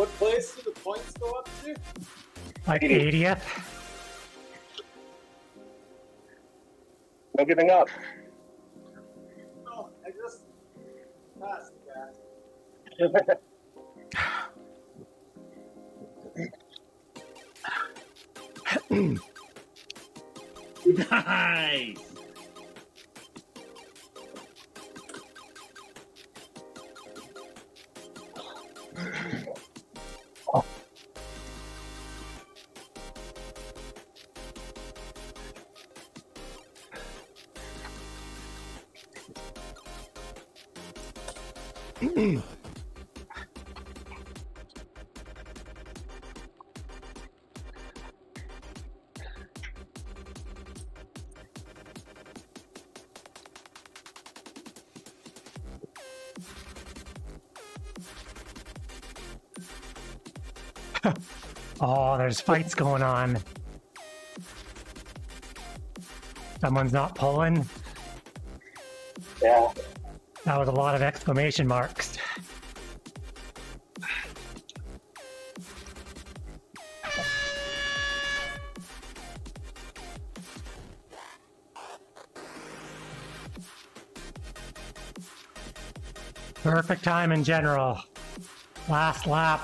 What place do the points go up to? Like eightieth. No giving up. Oh, I just passed that. Nice. Oh, there's fights going on. Someone's not pulling. Yeah. That was a lot of exclamation marks. Perfect time in general. Last lap.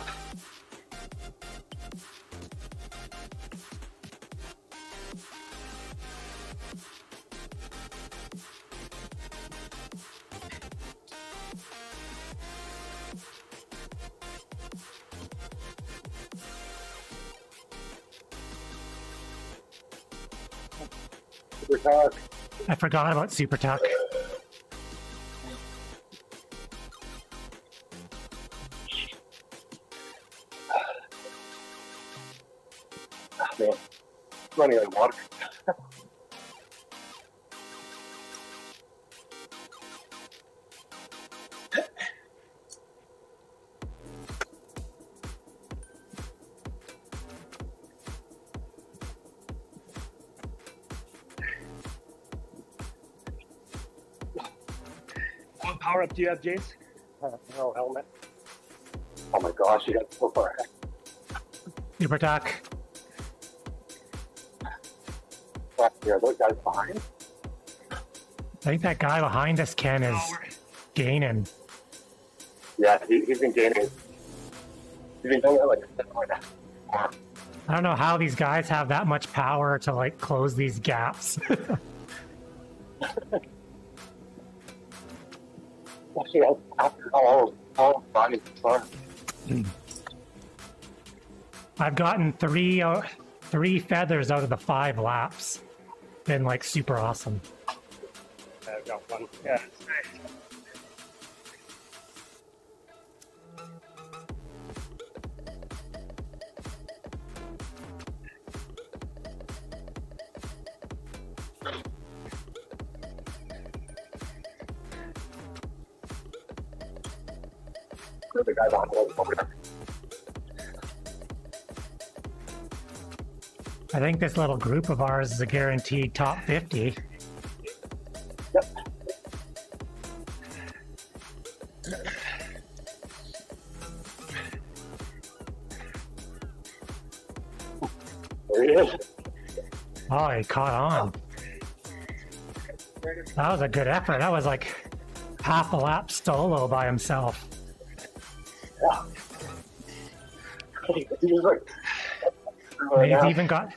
Super talk. I forgot about Super Tuck. Ah, man. Running out of water. What power up do you have, James? Uh, no helmet. Oh my gosh, you got so far ahead. Super Tuck. There are those guys behind. I think that guy behind us, Ken, is gaining. Yeah, he, he's been gaining. He's been going like a step right now. I don't know how these guys have that much power to like close these gaps. Actually, after all, all bodies fun. I've gotten three uh, three feathers out of the five laps. Been like super awesome. I've got one. Yeah, it's nice. The guy behind us over there. I think this little group of ours is a guaranteed top fifty. Yep. There he is. Oh, he caught on. That was a good effort. That was like half a lap solo by himself. Yeah. He was like, And yeah. he's even got...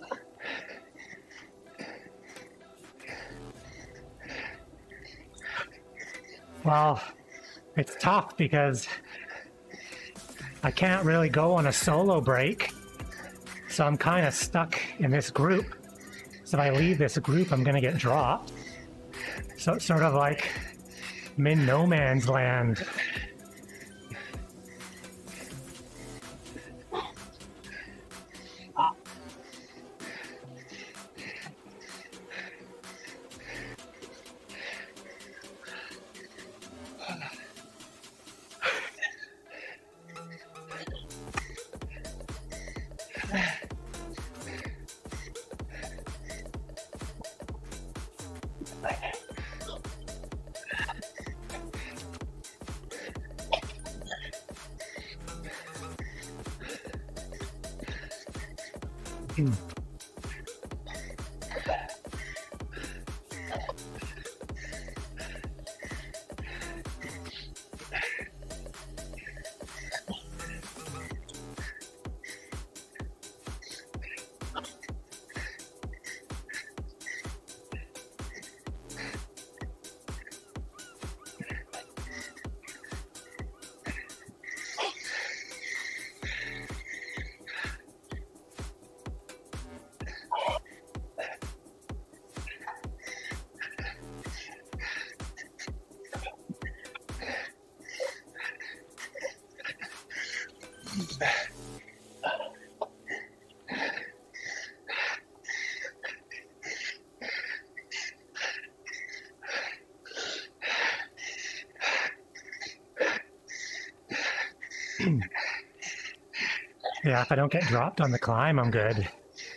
Well, it's tough because I can't really go on a solo break. So I'm kind of stuck in this group. So if I leave this group, I'm going to get dropped. So it's sort of like I'm in no man's land. Yeah, if I don't get dropped on the climb, I'm good.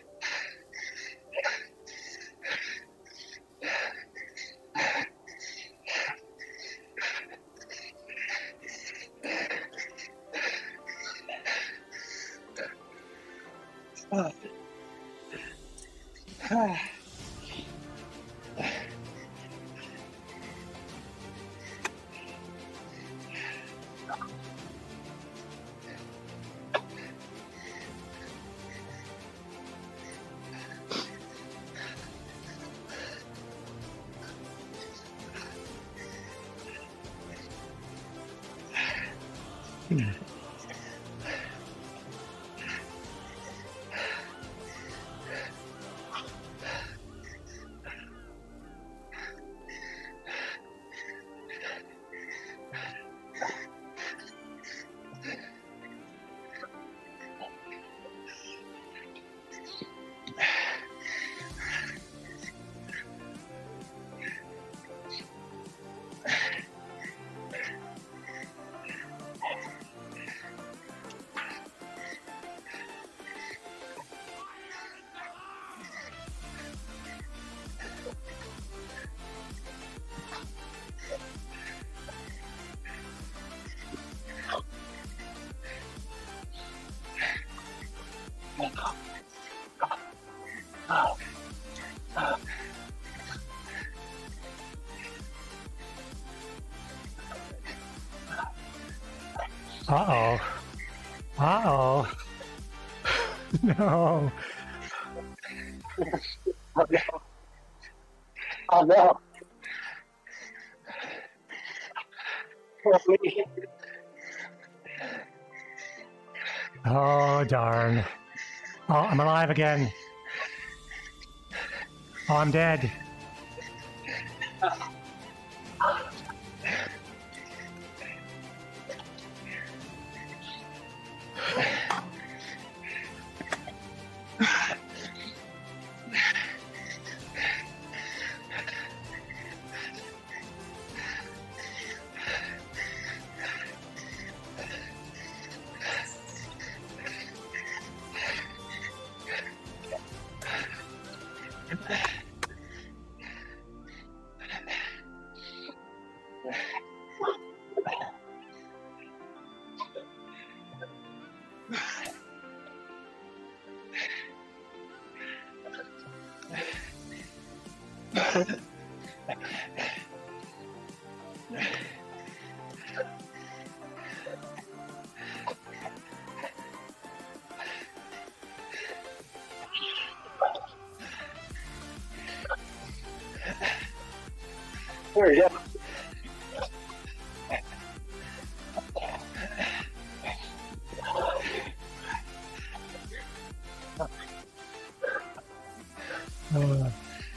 Uh-oh. Uh-oh. No. Oh no. Oh no. Poor me. Oh, darn. Oh, I'm alive again. Oh, I'm dead. There you go. Uh,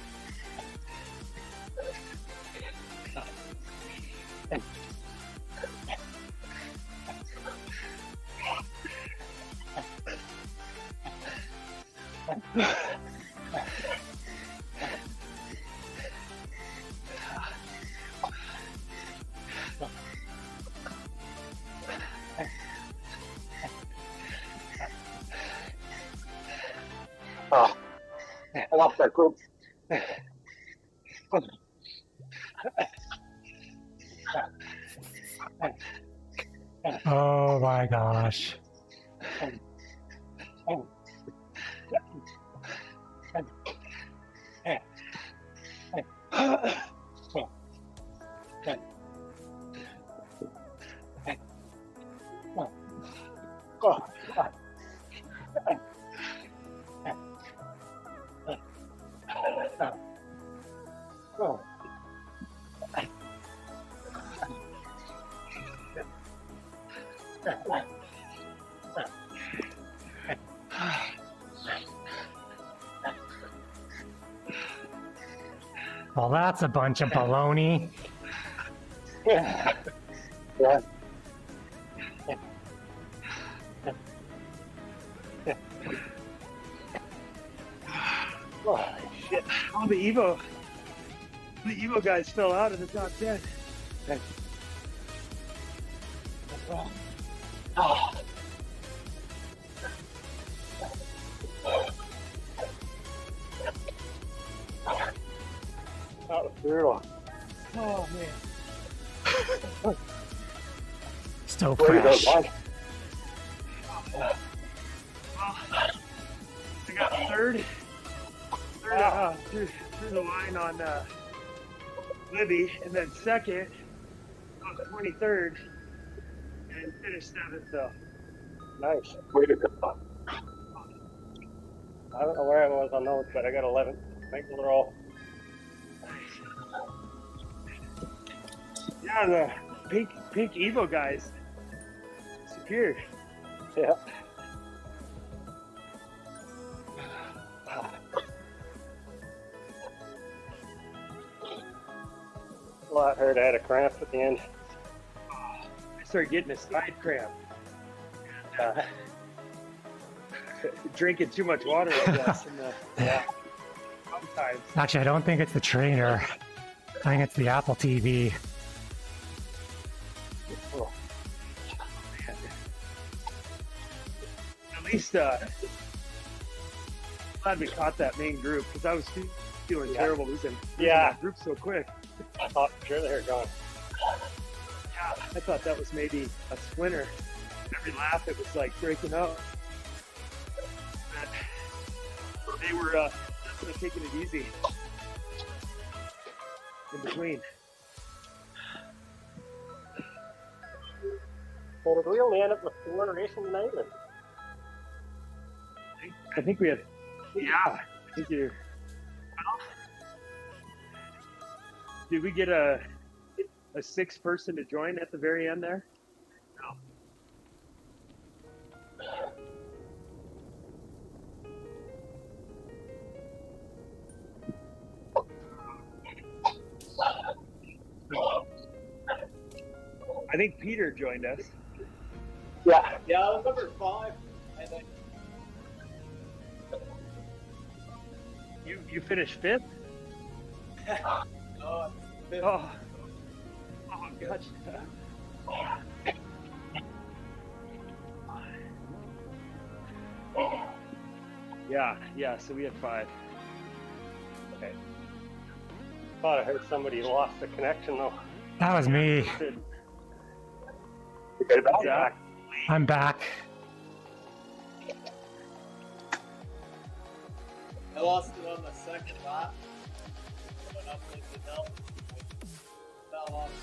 Oh, I lost that group. oh my gosh. Well, that's a bunch of baloney. Yeah. Oh, shit. All the Evo, the Evo guys fell out of the top ten. Oh. That was brutal. Oh, man. Still Where you go, fresh. Mike? Well, I got third, third uh, through, through the line on uh, Libby, and then second, I was twenty-third, and finished seventh, though. Nice. Way to go. I don't know where I was on those, but I got eleven. Thanks for the roll. Yeah, the pink, pink Evo guys secured. Yeah. A lot hurt. I had a cramp at the end. I started getting a side cramp. And, uh, drinking too much water, I guess. In the, yeah. Sometimes. Actually, I don't think it's the trainer. I think it's the Apple T V. Oh. At least, uh, glad we caught that main group because I was feeling Yeah. terrible losing, losing Yeah. that group so quick. I thought for sure they were gone. Yeah, I thought that was maybe a splinter. Every lap it was like breaking up. But they were uh, definitely taking it easy in between. So did we only end up with one racing tonight? Or? I think we had, yeah, I think you. Did we get a a sixth person to join at the very end there? No. I think Peter joined us. Yeah. Yeah, I was number five. I think. You you finished fifth? Oh, fifth. Oh, oh gotcha. Yeah, yeah, so we had five. Okay. Thought I heard somebody lost the connection though. That was me. You get it back? Yeah. I'm back. I lost it on the second lap. Went up like the hill. I fell off.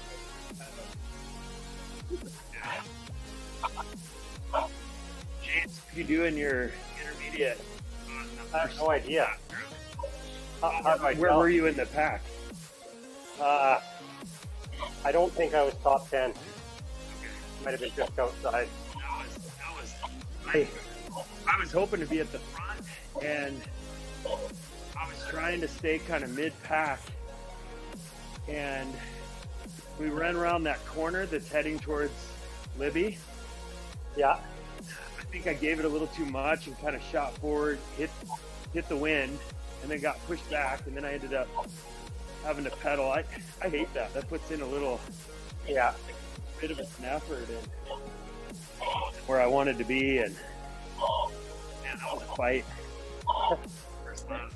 Kind of. James, what are you doing your intermediate? I have no idea. How, how do I Where tell? were you in the pack? Uh, I don't think I was top ten. Might have been just outside. That was, that was, I, I was hoping to be at the front, and I was trying to stay kind of mid-pack, and we ran around that corner that's heading towards Libby. Yeah. I think I gave it a little too much and kind of shot forward, hit hit the wind, and then got pushed back, and then I ended up having to pedal. I, I hate that. That puts in a little Yeah. bit of an effort and where I wanted to be, and man, that was a fight. First lap.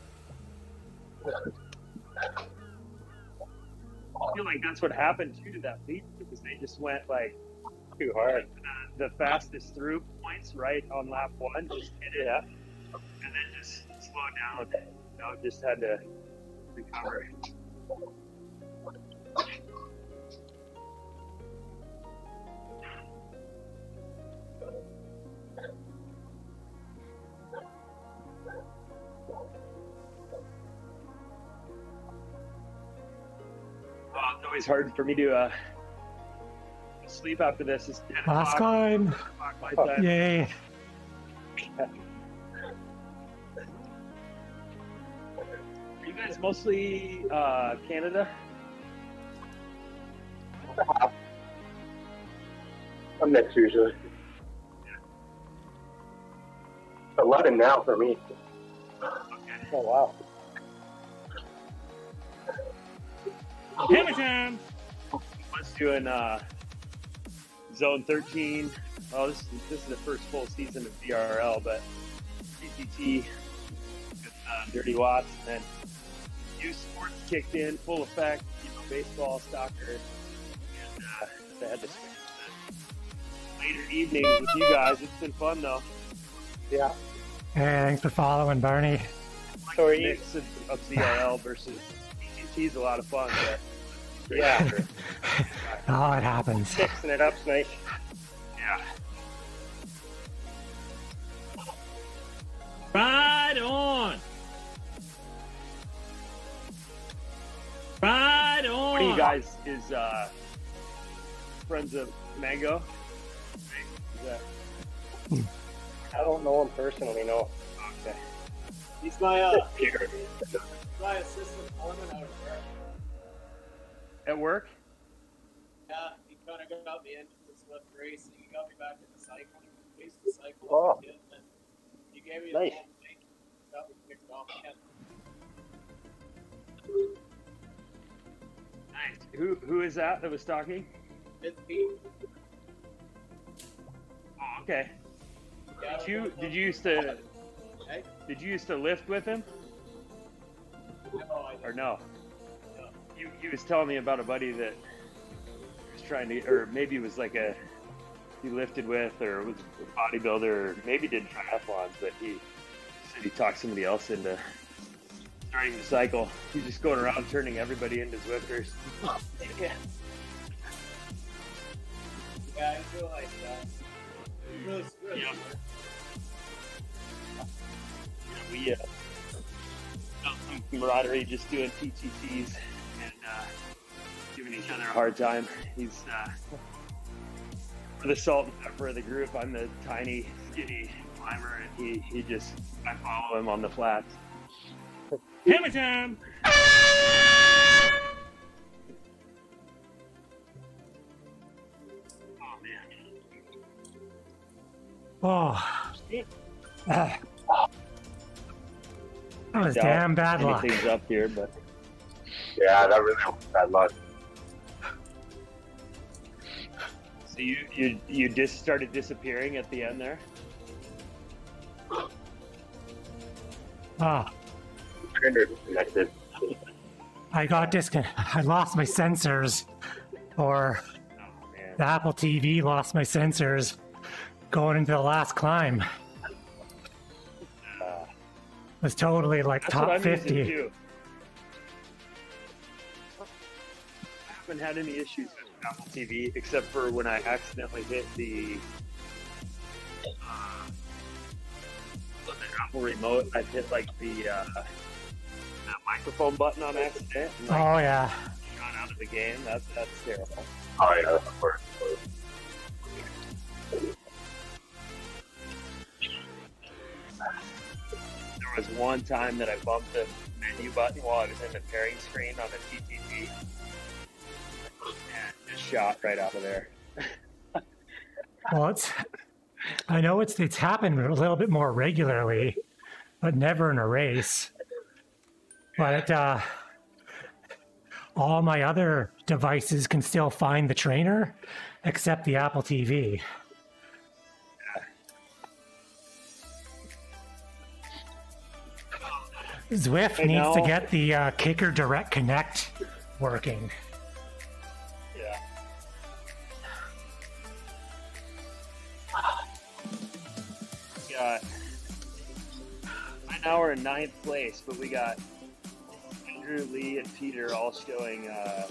I feel like that's what happened too to that lead because they just went like Too hard. uh, the fastest through points right on lap one, just hit it Yeah. and then just slowed down know, just had to recover. Oh, it's always hard for me to uh, sleep after this. It's ten Last o'clock. climb. My time. Yay. Are you guys mostly uh, Canada? I'm next usually. eleven now for me. Oh wow. Hammer time! I was doing uh, Zone thirteen. Oh, this, this is the first full season of Z R L, but C T T with uh, Dirty Watts, and then youth sports kicked in full effect. You know, baseball, soccer, and uh, I had to spend the later evenings with you guys. It's been fun though. Yeah. Hey, thanks for following, Bernie. So are The you? mix of, of Z R L versus C T T is a lot of fun. But Yeah. Oh, it happens. Mixing it up's nice. yeah. Right on. Right on. One of you guys is uh, friends of Mango. Is that I don't know him personally, no. okay? He's my uh, he's my assistant foreman out of work. At work? Yeah, he kind of got me into the Swift racing. He got me back into cycling. I used to cycle Oh. as a kid, and he gave me Nice. a phone link. Got me kicked off again. Nice. Who who is that that was talking? It's Pete. Oh, okay. Yeah, Did you we're did you used to Hey? did you used to lift with him No, I or don't. no? No. He, he was telling me about a buddy that was trying to, or maybe it was like a he lifted with, or was a bodybuilder, or maybe did triathlons, but he said he talked somebody else into starting to cycle. He's just going around turning everybody into Zwifters. Yeah. Yeah, I feel like that. It's really good. Yeah. We uh, felt some camaraderie just doing P T Ts and uh, giving each other a hard time. He's uh, the salt and pepper of the group. I'm the tiny, skinny climber, and he, he just, I follow him on the flats. Hammer time! Oh, man. Oh. Ah. That was Doubt damn bad luck. anything's up here, but Yeah, that really was bad luck. so you, you, you just started disappearing at the end there? Oh, Trainer disconnected. I got disconnected. I lost my sensors, or Oh, man. the Apple T V lost my sensors going into the last climb. Uh, It was totally like That's top what I'm using fifty. too. I haven't had any issues with Apple T V except for when I accidentally hit the, uh, with the Apple remote. I hit like the uh, that microphone button on accident and like Oh yeah. shot out of the game. That's that's terrible. Oh yeah, of course. There was one time that I bumped the menu button while I was in the pairing screen on the T T T. And just shot right out of there. Well, it's. I know it's it's happened a little bit more regularly, but never in a race. But uh, all my other devices can still find the trainer, except the Apple T V. Zwift Hey, needs to now- get the uh, Kicker Direct Connect working. Yeah. Yeah. I now we're in ninth place, but we got Andrew, Lee, and Peter all showing uh,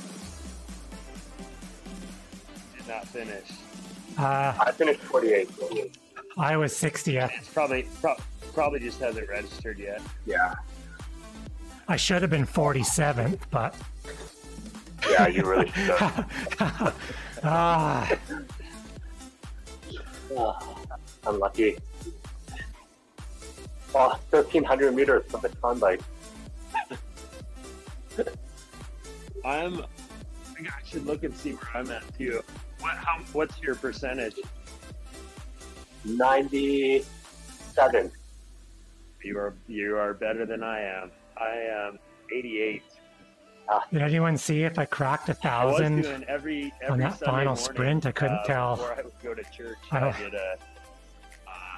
did not finish. Uh, I finished forty-eight. I was sixtieth. It's probably pro- probably just hasn't registered yet. Yeah. I should have been forty-seventh, but Yeah, you really should. ah, Oh, unlucky. Oh, thirteen hundred meters from the con bike. I'm. I think I should look and see where I'm at too. What? How? What's your percentage? ninety-seven. You are you are better than I am. I am eighty-eight. did anyone see if I cracked a I was thousand? doing every every on that Sunday final morning, sprint? I couldn't uh, tell. Before I would go to church, I I, don't- did a uh,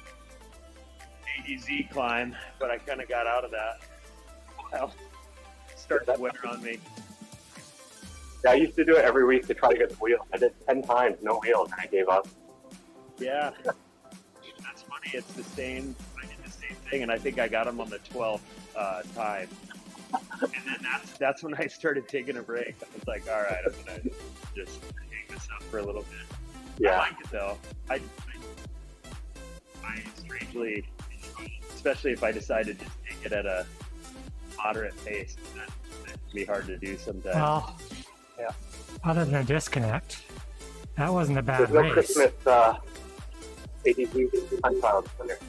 A D Z climb, but I kind of got out of that. Well, it started to wear on me. Yeah, I used to do it every week to try to get the wheels. I did ten times, no wheels, and I gave up. Yeah, that's funny. It's the same. I did the same thing, and I think I got them on the twelfth uh, time. And then that's that's when I started taking a break. I was like, all right, I'm gonna just hang this up for a little bit. I Yeah. like it though. I, I, I strangely, especially if I decide to just take it at a moderate pace, that that can be hard to do sometimes. Well, Yeah. other than a disconnect, that wasn't a bad There's no race. Christmas uh, A D Z unfound in there.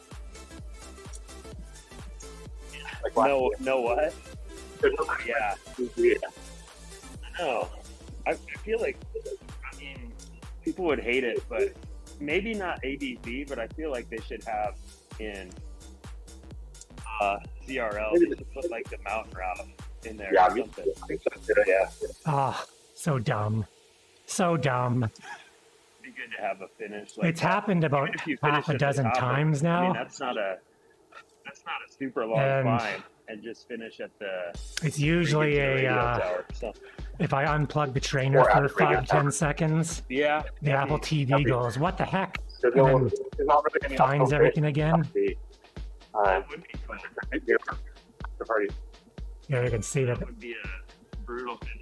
Like last no, year. no what? There's no Yeah. yeah. No, I, I feel like, I mean, people would hate it, but maybe not A D V, but I feel like they should have in uh, Z R L, they should put like the mountain route in there Yeah, or me something. too. I think so too, yeah. Oh, so dumb. So dumb. It'd be good to have a finish. Like It's that. happened about Even if you half finish a at the dozen top of- times I mean, now. that's not a that's not a super long And- climb, and just finish at the It's usually freaking a, radio uh, tower. So, if I unplug the trainer Or for after radio five, tower. ten seconds, yeah, the Apple T V that'd be- goes, what the heck? There's, And no, then there's not really any finds uphill everything grade. again. Uh, that would be fun. the party. Yeah, you can see that. That would be a brutal finish.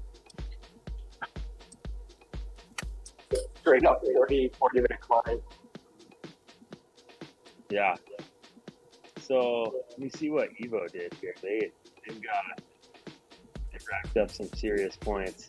Straight up thirty, forty minute climb. Yeah. So let me see what Evo did here. They they've got they racked up some serious points.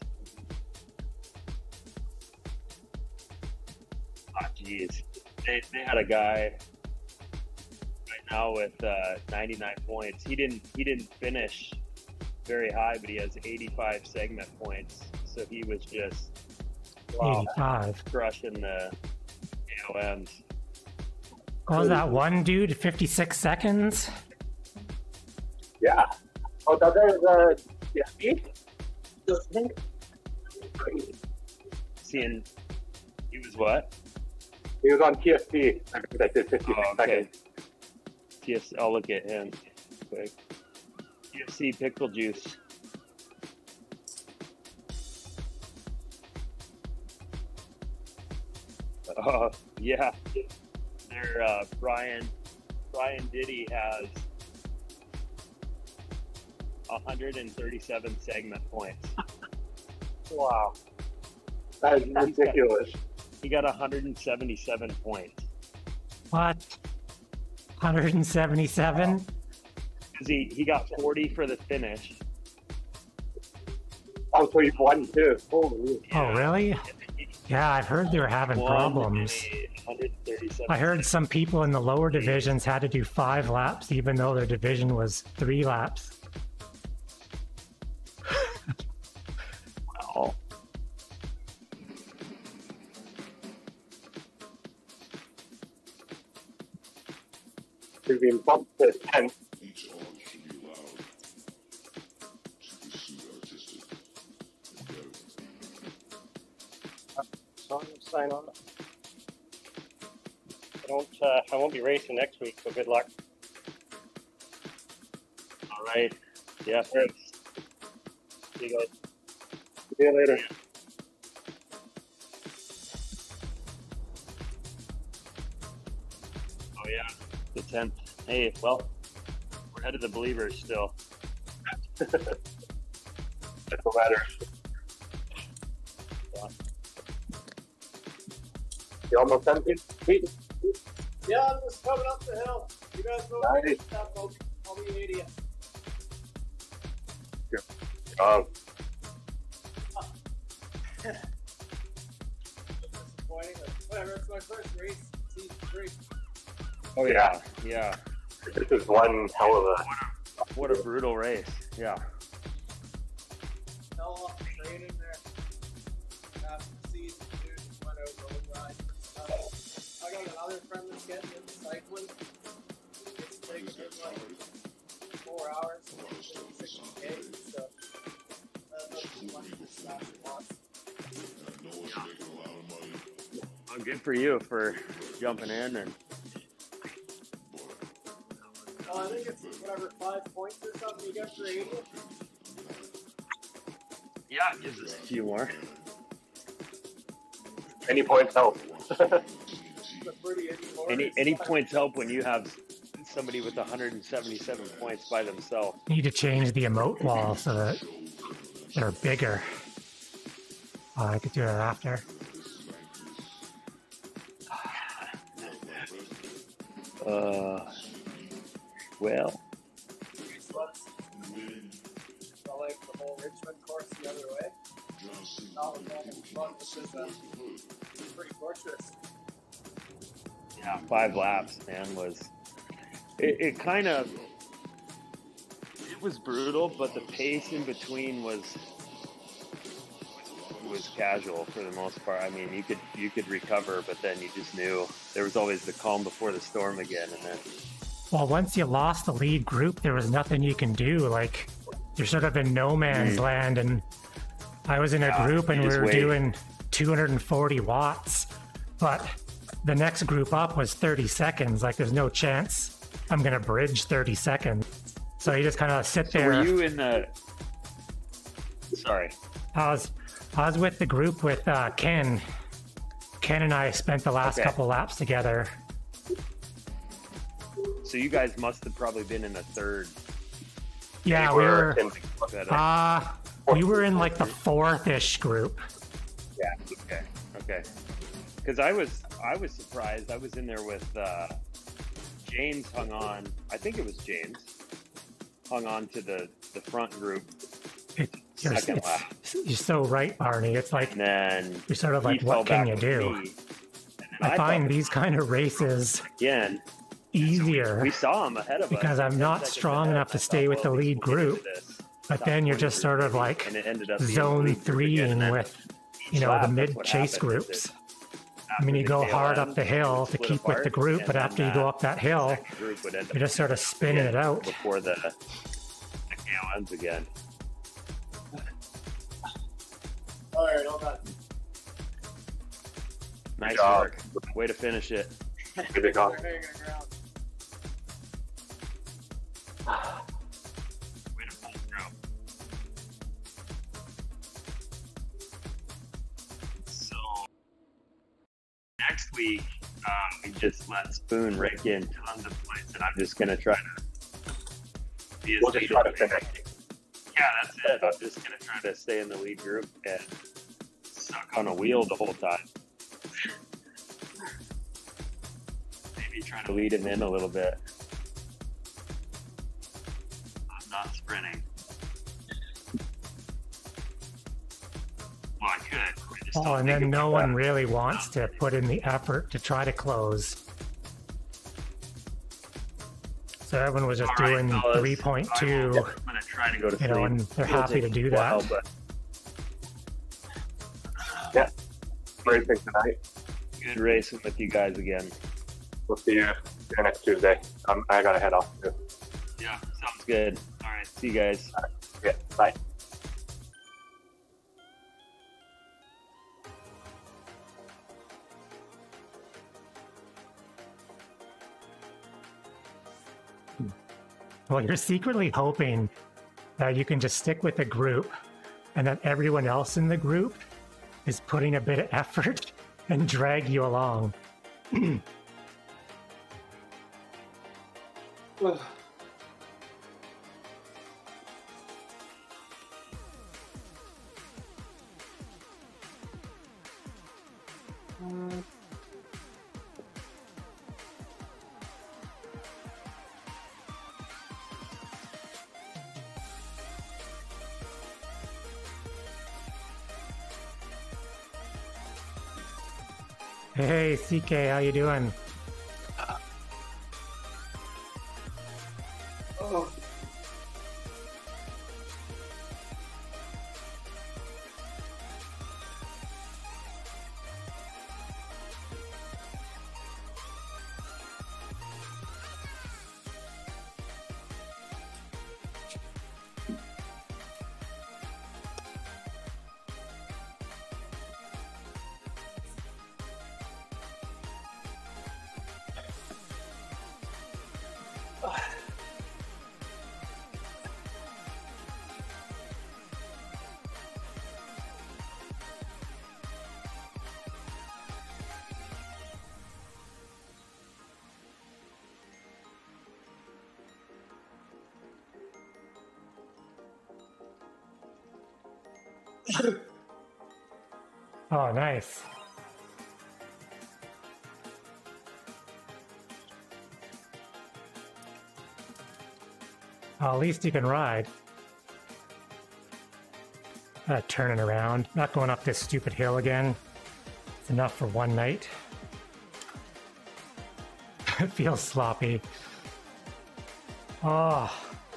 Ah, geez. They they had a guy right now with uh, ninety-nine points. He didn't he didn't finish very high, but he has eighty-five segment points. So he was just wow, eighty-five. crushing the A O Ms. What was that one dude? fifty-six seconds? Yeah. Oh, that was uh, yeah. me? Seeing he was what? He was on T S P. I think I did fifty-six Oh, okay. seconds. T S, I'll look at him quick. T S C pickle juice. Oh yeah, their uh, Brian Brian Diddy has one hundred thirty-seven segment points. Wow. That is ridiculous. He got one hundred seventy-seven points What? one hundred seventy-seven? because he, he got forty for the finish. Oh, so you've won too. Holy. Oh, really? Yeah, I've heard they were having One problems. and one hundred thirty-seven. I heard some people in the lower divisions had to do five laps, even though their division was three laps. Wow. We've been bumped to ten. Each arm should be allowed to pursue artistic endeavor. So I'm gonna sign on. I don't. Uh, I won't be racing next week, so good luck. All right. Yeah, thanks. See you guys. See you later. Oh yeah, the tenth. Hey, well, we're ahead of the believers still. That's what matters. Yeah. You almost done, Pete? Pete? Yeah, I'm just coming up the hill. You guys go Nice. get stuff. I'll, I'll be an idiot. Um, Disappointing, but whatever. It's my first race, season three. Oh yeah, yeah. this is one hell of a. What a brutal race. Yeah. Fell off the training there. After season two, just went out road riding and stuff. I got another friend that's getting into cycling. It's taking him like four hours to do sixty K, so that's much to stop once. Well, good for you for jumping in and. Uh, I think it's whatever, five points or something you get for eighty. Yeah, it gives us a few more. Any points help. It's a pretty easy course. Any any points help when you have somebody with one hundred seventy-seven points by themselves. Need to change the emote wall so that they're bigger. Oh, I could do that after. Uh, well, So that's so like the whole Richmond course the other way. Not with that much fun, it's just uh, it's pretty torturous. yeah, five laps, man, was it, it kind of it was brutal, but the pace in between was was casual for the most part. I mean, you could you could recover, but then you just knew there was always the calm before the storm again, and then Well, once you lost the lead group, there was nothing you can do. Like, you're sort of in no man's Mm. land, and I was in a Yeah, group and you we just were wait. doing two hundred forty watts, but the next group up was thirty seconds. Like, there's no chance I'm gonna bridge thirty seconds. So you just kind of sit so there. were you in the? Sorry. I was I was with the group with uh, Ken. Ken and I spent the last Okay. couple laps together. So you guys must have probably been in the third. Yeah, we we were were. in Better. Uh, we were in like the fourth-ish group. Yeah. Okay. Okay. Because I was, I was surprised. I was in there with uh, James. Hung on. I think it was James. Hung on to the the front group. It, you're, Second it's, lap. you're so right, Barney. It's like And then you're sort of he like, fell what can back you with do? me. And then I find thought, these kind of races again. easier We saw him ahead of us because I'm ten not seconds strong ahead. enough to I stay thought, with the well, lead we'll get into group. this. But Top then you're twenty just sort of group, like and it ended up being the zone lead group again, and threeing then with, you each know, lap, the that's what mid-chase happened, is groups. it- I mean, you after go the tail hard end, up the it hill would to split keep with the apart, group, and but then after you go up that hill, second group would end up you're just sort of spinning it out. before the, the tail ends again. Alright, all done. Nice job. work. Way to finish it. Good to go. They're hanging around. Way to pull through. So next week, um, we just let Spoon rake in tons of points, and I'm just gonna try to be as We'll just lead try to as- finish. Yeah, that's it. I'm just gonna try to stay in the lead group and suck on a wheel the whole time. Maybe try to lead him in a little bit. I'm not sprinting. Well, I could. I just Oh, don't and think then it no would one work. really wants to put in the effort to try to close. So everyone was just All right, doing fellas. three point I two. will- I'm gonna try to go to You know, sleep. and they're It'll happy to take do a while, that. but Yeah. Racing tonight. good racing with you guys again. We'll see you here next Tuesday. Um, I gotta head off too. Yeah, sounds good. All right, see you guys. Yeah. Bye. Well, you're secretly hoping that you can just stick with the group and that everyone else in the group is putting a bit of effort and drag you along. Hey, C K, how you doing? Oh. Oh, nice. Well, at least you can ride. Uh, turning around, not going up this stupid hill again. It's enough for one night. It feels sloppy. Oh.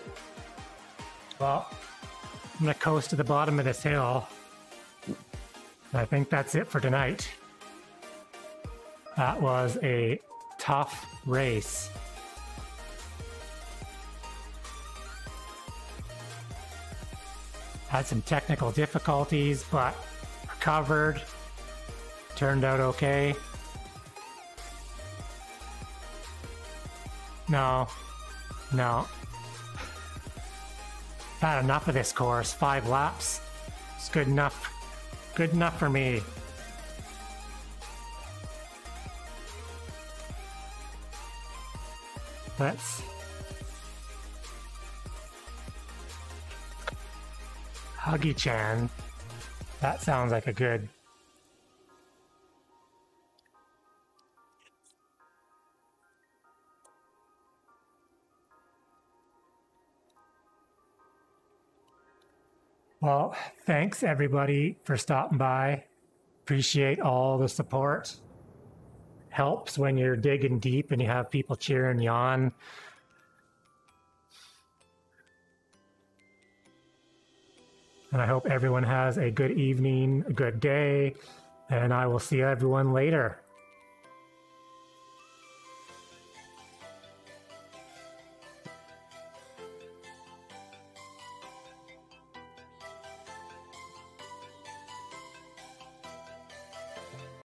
Well, I'm gonna coast to the bottom of this hill. I think that's it for tonight. That was a tough race. Had some technical difficulties, but recovered. Turned out okay. No. No. Had enough of this course. Five laps. It's good enough. Good enough for me. Let's... Huggy-chan. That sounds like a good... Well, thanks everybody for stopping by. Appreciate all the support. Helps when you're digging deep and you have people cheering you on. And I hope everyone has a good evening, a good day, and I will see everyone later.